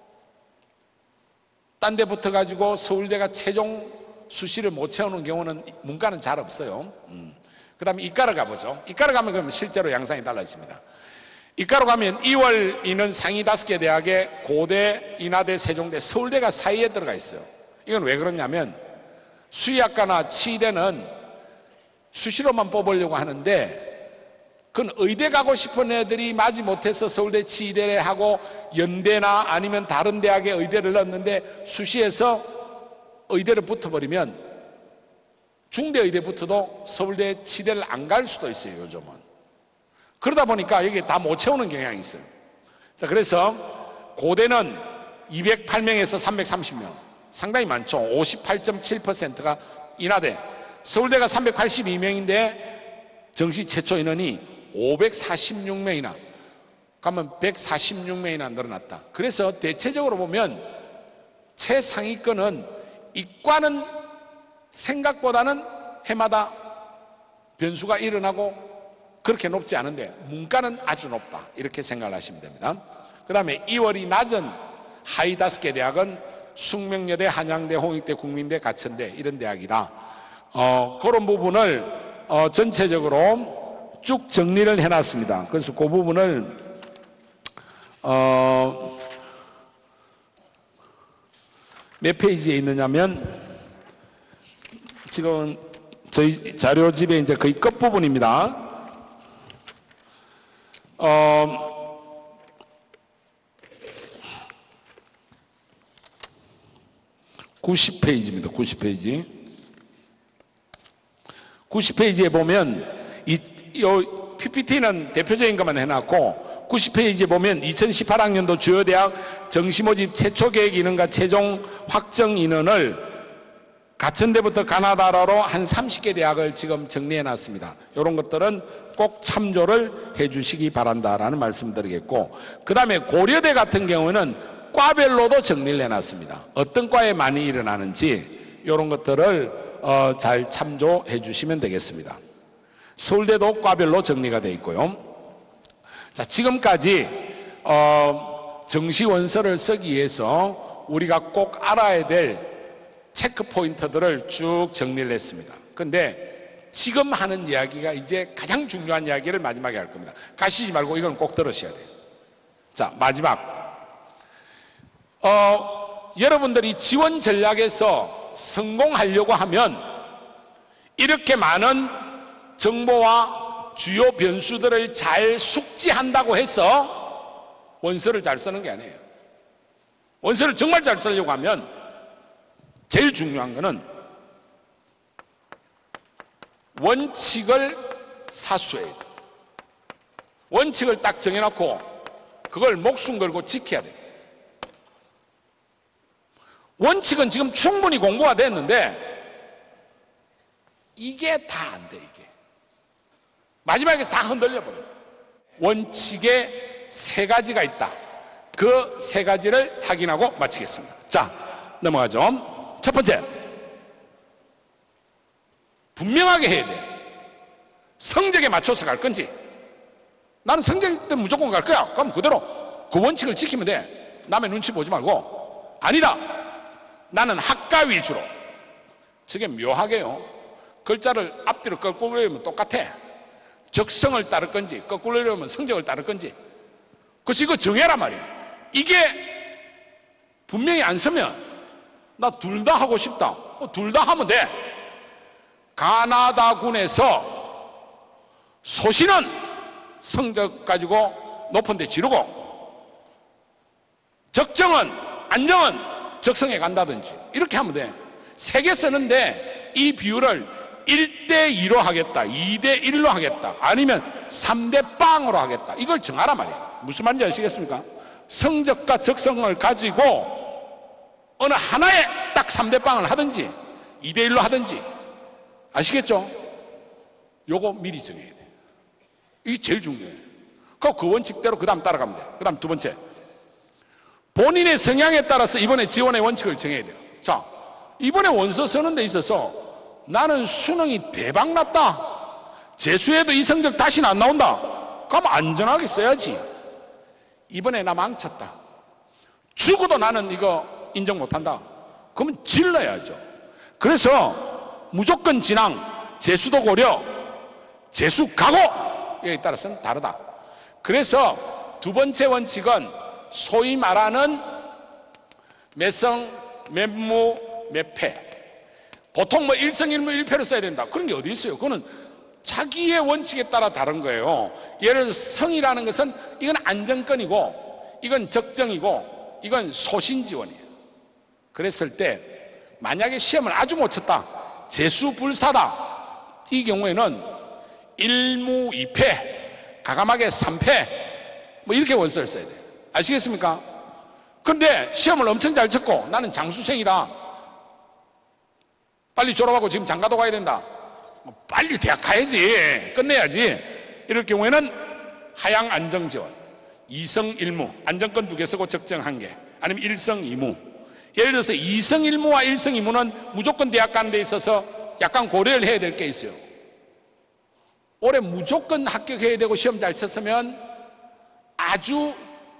딴 데 붙어가지고 서울대가 최종 수시를 못 채우는 경우는 문과는 잘 없어요. 그 다음에 이과를 가보죠. 이과를 가면 그러면 실제로 양상이 달라집니다. 이과로 가면 2월 인원 상위 5개 대학에 고대, 인하대, 세종대, 서울대가 사이에 들어가 있어요. 이건 왜 그러냐면 수의학과나 치대는 수시로만 뽑으려고 하는데 그건 의대 가고 싶은 애들이 마지 못해서 서울대 치대를 하고 연대나 아니면 다른 대학에 의대를 넣었는데 수시에서 의대를 붙어버리면 중대 의대 붙어도 서울대 치대를 안 갈 수도 있어요, 요즘은. 그러다 보니까 여기 다 못 채우는 경향이 있어요. 자, 그래서 고대는 208명에서 330명, 상당히 많죠. 58.7%가 인하대. 서울대가 382명인데 정시 최초 인원이 546명이나 가면 146명이나 늘어났다. 그래서 대체적으로 보면 최상위권은 이과는 생각보다는 해마다 변수가 일어나고 그렇게 높지 않은데 문과는 아주 높다, 이렇게 생각을 하시면 됩니다. 그 다음에 2월이 낮은 하위 5개 대학은 숙명여대, 한양대, 홍익대, 국민대, 가천대 이런 대학이다. 그런 부분을 전체적으로 쭉 정리를 해놨습니다. 그래서 그 부분을 몇 페이지에 있느냐면 지금 저희 자료집에 이제 거의 끝부분입니다. 90페이지입니다. 90페이지. 90페이지에 보면 이 PPT는 대표적인 것만 해놨고 90페이지에 보면 2018학년도 주요 대학 정시 모집 최초 계획 인원과 최종 확정 인원을 같은 데부터 가나다라로 한 30개 대학을 지금 정리해 놨습니다. 이런 것들은 꼭 참조를 해 주시기 바란다라는 말씀 드리겠고, 그 다음에 고려대 같은 경우는 과별로도 정리를 해 놨습니다. 어떤 과에 많이 일어나는지 이런 것들을 잘 참조해 주시면 되겠습니다. 서울대도 과별로 정리가 되어 있고요. 자, 지금까지 정시 원서를 쓰기 위해서 우리가 꼭 알아야 될 체크 포인트들을 쭉 정리를 했습니다. 그런데 지금 하는 이야기가 이제 가장 중요한 이야기를 마지막에 할 겁니다. 가시지 말고 이건 꼭 들으셔야 돼요. 자, 마지막. 여러분들이 지원 전략에서 성공하려고 하면 이렇게 많은 정보와 주요 변수들을 잘 숙지한다고 해서 원서를 잘 쓰는 게 아니에요. 원서를 정말 잘 쓰려고 하면 제일 중요한 거는 원칙을 사수해야 돼요. 원칙을 딱 정해놓고 그걸 목숨 걸고 지켜야 돼요. 원칙은 지금 충분히 공부가 됐는데 이게 다 안 돼. 이게 마지막에 다 흔들려버려요. 원칙에 3가지가 있다. 그 3가지를 확인하고 마치겠습니다. 자, 넘어가죠. 첫 번째, 분명하게 해야 돼. 성적에 맞춰서 갈 건지, 나는 성적 때문에 무조건 갈 거야. 그럼 그대로 그 원칙을 지키면 돼. 남의 눈치 보지 말고. 아니다, 나는 학과 위주로. 저게 묘하게요, 글자를 앞뒤로 거꾸로 읽으면 똑같아. 적성을 따를 건지 거꾸로 읽으면 성적을 따를 건지. 그래서 이거 정해라 말이야. 이게 분명히 안 서면 나 둘 다 하고 싶다. 둘 다 하면 돼. 가나다군에서 소신은 성적 가지고 높은 데 지르고, 적정은, 안정은 적성에 간다든지 이렇게 하면 돼. 3개 쓰는데 이 비율을 1대2로 하겠다, 2대1로 하겠다, 아니면 3대0으로 하겠다. 이걸 정하란 말이야. 무슨 말인지 아시겠습니까? 성적과 적성을 가지고 어느 하나에 딱 3대0을 하든지 2대1로 하든지. 아시겠죠? 요거 미리 정해야 돼. 이게 제일 중요해. 그 원칙대로 그 다음 따라가면 돼. 그 다음 두 번째, 본인의 성향에 따라서 이번에 지원의 원칙을 정해야 돼요. 자, 이번에 원서 쓰는 데 있어서 나는 수능이 대박 났다, 재수해도 이 성적 다시는 안 나온다, 그럼 안전하게 써야지. 이번에 나 망쳤다, 죽어도 나는 이거 인정 못한다, 그러면 질러야죠. 그래서 무조건 진앙, 재수도 고려, 재수 각오, 여기에 따라서는 다르다. 그래서 두 번째 원칙은 소위 말하는 매성, 매무, 매패. 보통 뭐 일성일무 일패를 써야 된다, 그런 게 어디 있어요. 그거는 자기의 원칙에 따라 다른 거예요. 예를 들어서 성이라는 것은 이건 안정권이고, 이건 적정이고, 이건 소신지원이에요. 그랬을 때 만약에 시험을 아주 못 쳤다, 재수불사다, 이 경우에는 일무이패, 가감하게 3패, 뭐 이렇게 원서를 써야 돼요. 아시겠습니까? 근데 시험을 엄청 잘 쳤고 나는 장수생이다, 빨리 졸업하고 지금 장가도 가야 된다, 빨리 대학 가야지, 끝내야지, 이럴 경우에는 하향 안정지원, 이성일무, 안정권 2개 쓰고 적정 1개, 아니면 일성이무. 예를 들어서 이성일무와 일성이무는 무조건 대학 가는 데 있어서 약간 고려를 해야 될 게 있어요. 올해 무조건 합격해야 되고 시험 잘 쳤으면 아주,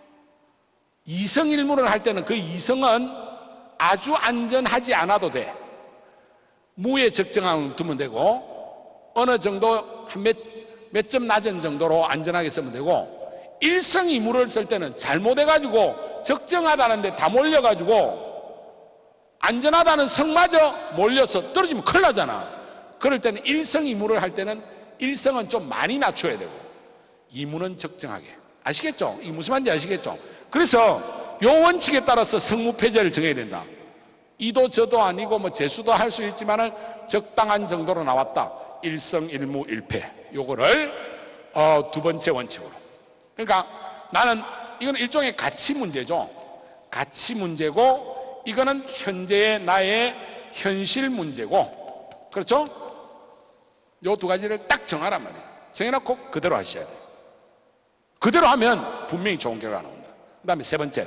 이성일무를 할 때는 그 이성은 아주 안전하지 않아도 돼. 무에 적정하면 두면 되고, 어느 정도 한 몇 점 낮은 정도로 안전하게 쓰면 되고, 일성이무를 쓸 때는 잘못해가지고 적정하다는데 다 몰려가지고 안전하다는 성마저 몰려서 떨어지면 큰일 나잖아. 그럴 때는 일성이무를 할 때는 일성은 좀 많이 낮춰야 되고 이무는 적정하게. 아시겠죠? 이 무슨 말인지 아시겠죠? 그래서 요 원칙에 따라서 성무패제를 정해야 된다. 이도 저도 아니고 뭐 재수도 할 수 있지만은 적당한 정도로 나왔다, 일성일무 일패. 요거를 두 번째 원칙으로. 그러니까 나는 이건 일종의 가치 문제죠. 가치 문제고 이거는 현재의 나의 현실 문제고, 그렇죠? 요 두 가지를 딱 정하란 말이에요. 정해놓고 그대로 하셔야 돼요. 그대로 하면 분명히 좋은 결과가 나온다. 그 다음에 세 번째,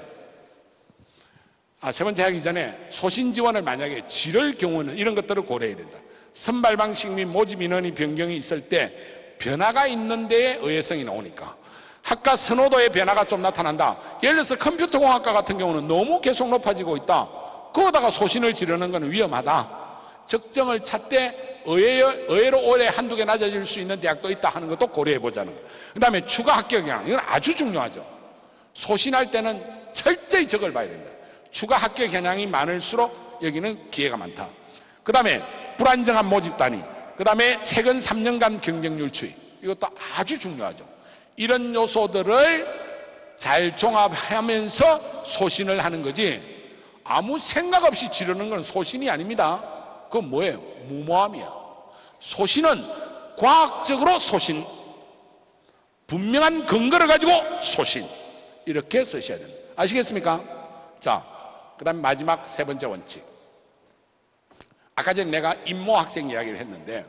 세 번째 하기 전에 소신 지원을 만약에 지를 경우는 이런 것들을 고려해야 된다. 선발 방식 및 모집 인원이 변경이 있을 때 변화가 있는 데에 의외성이 나오니까 학과 선호도의 변화가 좀 나타난다. 예를 들어서 컴퓨터공학과 같은 경우는 너무 계속 높아지고 있다. 거기다가 소신을 지르는 것은 위험하다. 적정을 찾되 의외로 오래 한두 개 낮아질 수 있는 대학도 있다 하는 것도 고려해 보자는 거예요. 그 다음에 추가 합격 현황, 이건 아주 중요하죠. 소신할 때는 철저히 적을 봐야 된다. 추가 합격 현황이 많을수록 여기는 기회가 많다. 그 다음에 불안정한 모집 단위, 그 다음에 최근 3년간 경쟁률 추이, 이것도 아주 중요하죠. 이런 요소들을 잘 종합하면서 소신을 하는 거지, 아무 생각 없이 지르는 건 소신이 아닙니다. 그건 뭐예요? 무모함이야. 소신은 과학적으로 소신, 분명한 근거를 가지고 소신, 이렇게 쓰셔야 됩니다. 아시겠습니까? 자, 그 다음에 마지막 세 번째 원칙. 아까 전에 내가 임모 학생 이야기를 했는데,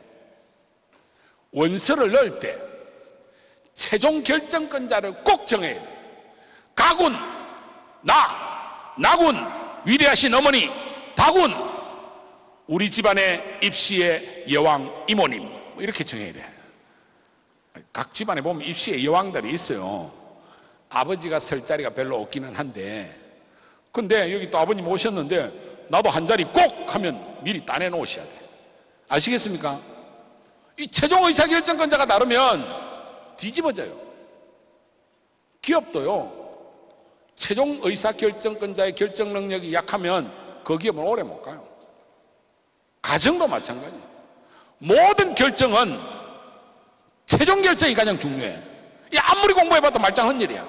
원서를 넣을 때 최종 결정권자를 꼭 정해야 돼요. 가군, 나군, 위대하신 어머니, 다군, 우리 집안의 입시의 여왕 이모님, 이렇게 정해야 돼. 각 집안에 보면 입시의 여왕들이 있어요. 아버지가 설 자리가 별로 없기는 한데, 근데 여기 또 아버님 오셨는데 나도 한 자리 꼭 하면 미리 따내 놓으셔야 돼. 아시겠습니까? 이 최종 의사결정권자가 다르면 뒤집어져요. 기업도요, 최종 의사결정권자의 결정 능력이 약하면 그 기업은 오래 못 가요. 가정도 마찬가지예요. 모든 결정은 최종 결정이 가장 중요해. 아무리 공부해봐도 말짱한 일이야.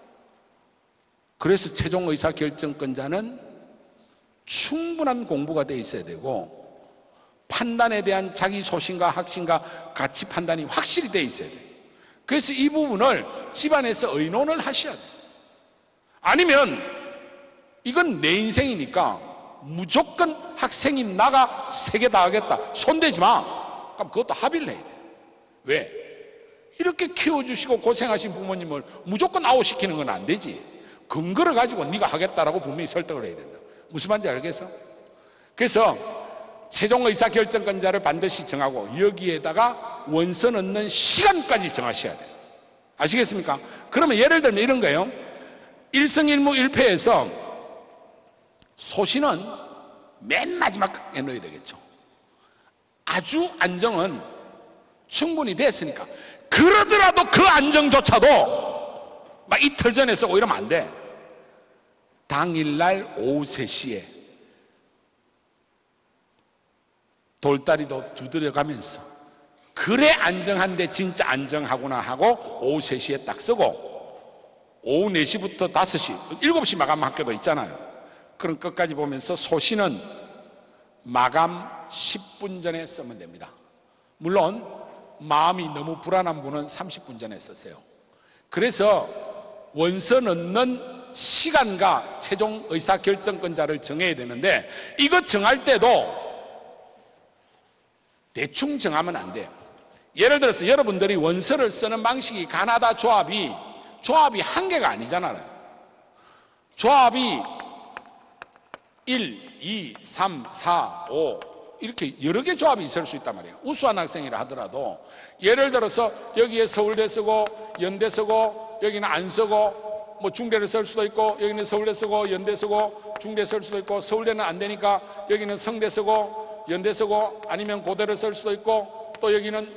그래서 최종 의사결정권자는 충분한 공부가 돼 있어야 되고, 판단에 대한 자기 소신과 확신과 가치 판단이 확실히 돼 있어야 돼요. 그래서 이 부분을 집안에서 의논을 하셔야 돼요. 아니면 이건 내 인생이니까 무조건 학생인 나가 세 개 다 하겠다, 손대지 마, 그럼 그것도 합의를 해야 돼요. 왜? 이렇게 키워주시고 고생하신 부모님을 무조건 아웃시키는 건 안 되지. 근거를 가지고 네가 하겠다라고 분명히 설득을 해야 된다. 무슨 말인지 알겠어? 그래서 최종 의사결정권자를 반드시 정하고 여기에다가 원서 넣는 시간까지 정하셔야 돼요. 아시겠습니까? 그러면 예를 들면 이런 거예요. 일성일무 일패에서 소신은 맨 마지막에 넣어야 되겠죠. 아주 안정은 충분히 됐으니까. 그러더라도 그 안정조차도 막 이틀 전에 쓰고 이러면 안 돼. 당일날 오후 3시에 돌다리도 두드려가면서, 그래 안정한데 진짜 안정하구나 하고 오후 3시에 딱 쓰고, 오후 4시부터 5시, 7시 마감 학교도 있잖아요. 그럼 끝까지 보면서 소신은 마감 10분 전에 쓰면 됩니다. 물론 마음이 너무 불안한 분은 30분 전에 쓰세요. 그래서 원서 넣는 시간과 최종 의사결정권자를 정해야 되는데, 이거 정할 때도 대충 정하면 안 돼요. 예를 들어서 여러분들이 원서를 쓰는 방식이 가나다 조합이 한계가 아니잖아요. 조합이 1, 2, 3, 4, 5 이렇게 여러 개 조합이 있을 수 있단 말이에요. 우수한 학생이라 하더라도 예를 들어서 여기에 서울대 쓰고 연대 쓰고 여기는 안 쓰고, 뭐 중대를 쓸 수도 있고, 여기는 서울대 쓰고 연대 쓰고 중대 쓸 수도 있고, 서울대는 안 되니까 여기는 성대 쓰고 연대 쓰고, 아니면 고대를 쓸 수도 있고, 또 여기는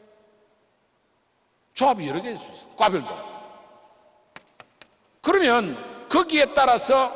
조합이 여러 개 있을 수 있어요. 과별도. 그러면 거기에 따라서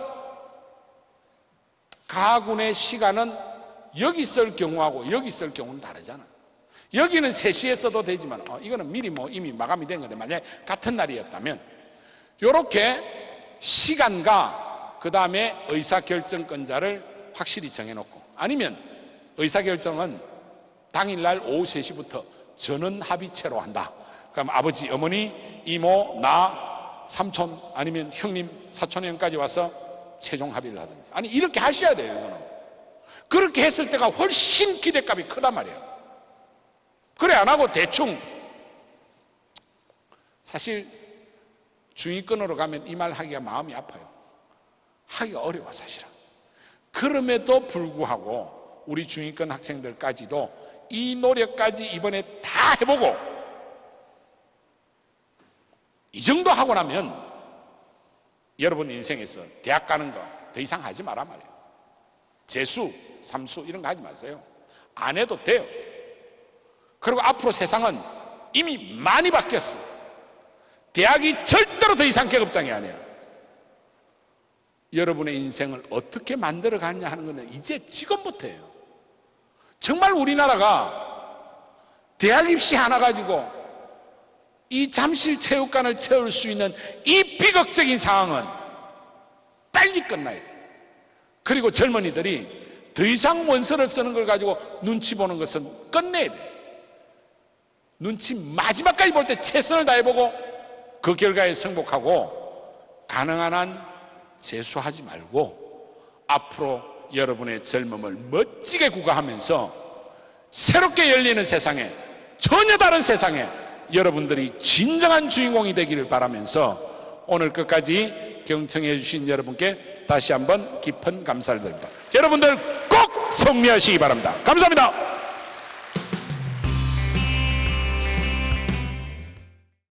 가군의 시간은 여기 쓸 경우하고 여기 쓸 경우는 다르잖아. 여기는 3시에 써도 되지만 이거는 미리 뭐 이미 마감이 된 건데, 만약에 같은 날이었다면 이렇게 시간과 그 다음에 의사결정권자를 확실히 정해놓고, 아니면 의사결정은 당일날 오후 3시부터 전원 합의체로 한다. 그럼 아버지, 어머니, 이모, 나, 삼촌 아니면 형님, 사촌 형까지 와서 최종 합의를 하든지, 아니 이렇게 하셔야 돼요. 이거는 그렇게 했을 때가 훨씬 기대값이 크단 말이에요. 그래 안 하고 대충, 사실 중위권으로 가면 이 말 하기가 마음이 아파요. 하기가 어려워 사실은. 그럼에도 불구하고 우리 중위권 학생들까지도 이 노력까지 이번에 다 해보고 이 정도 하고 나면 여러분 인생에서 대학 가는 거 더 이상 하지 마라 말이에요. 재수, 삼수 이런 거 하지 마세요. 안 해도 돼요. 그리고 앞으로 세상은 이미 많이 바뀌었어요. 대학이 절대로 더 이상 계급장이 아니에요. 여러분의 인생을 어떻게 만들어 가느냐 하는 것은 이제 지금부터예요. 정말 우리나라가 대학 입시 하나 가지고 이 잠실 체육관을 채울 수 있는 이 비극적인 상황은 빨리 끝나야 돼요. 그리고 젊은이들이 더 이상 원서를 쓰는 걸 가지고 눈치 보는 것은 끝내야 돼요. 눈치 마지막까지 볼 때 최선을 다해보고 그 결과에 승복하고 가능한 한 재수하지 말고 앞으로 여러분의 젊음을 멋지게 구가하면서 새롭게 열리는 세상에, 전혀 다른 세상에 여러분들이 진정한 주인공이 되기를 바라면서 오늘 끝까지 경청해 주신 여러분께 다시 한번 깊은 감사를 드립니다. 여러분들 꼭 승리하시기 바랍니다. 감사합니다.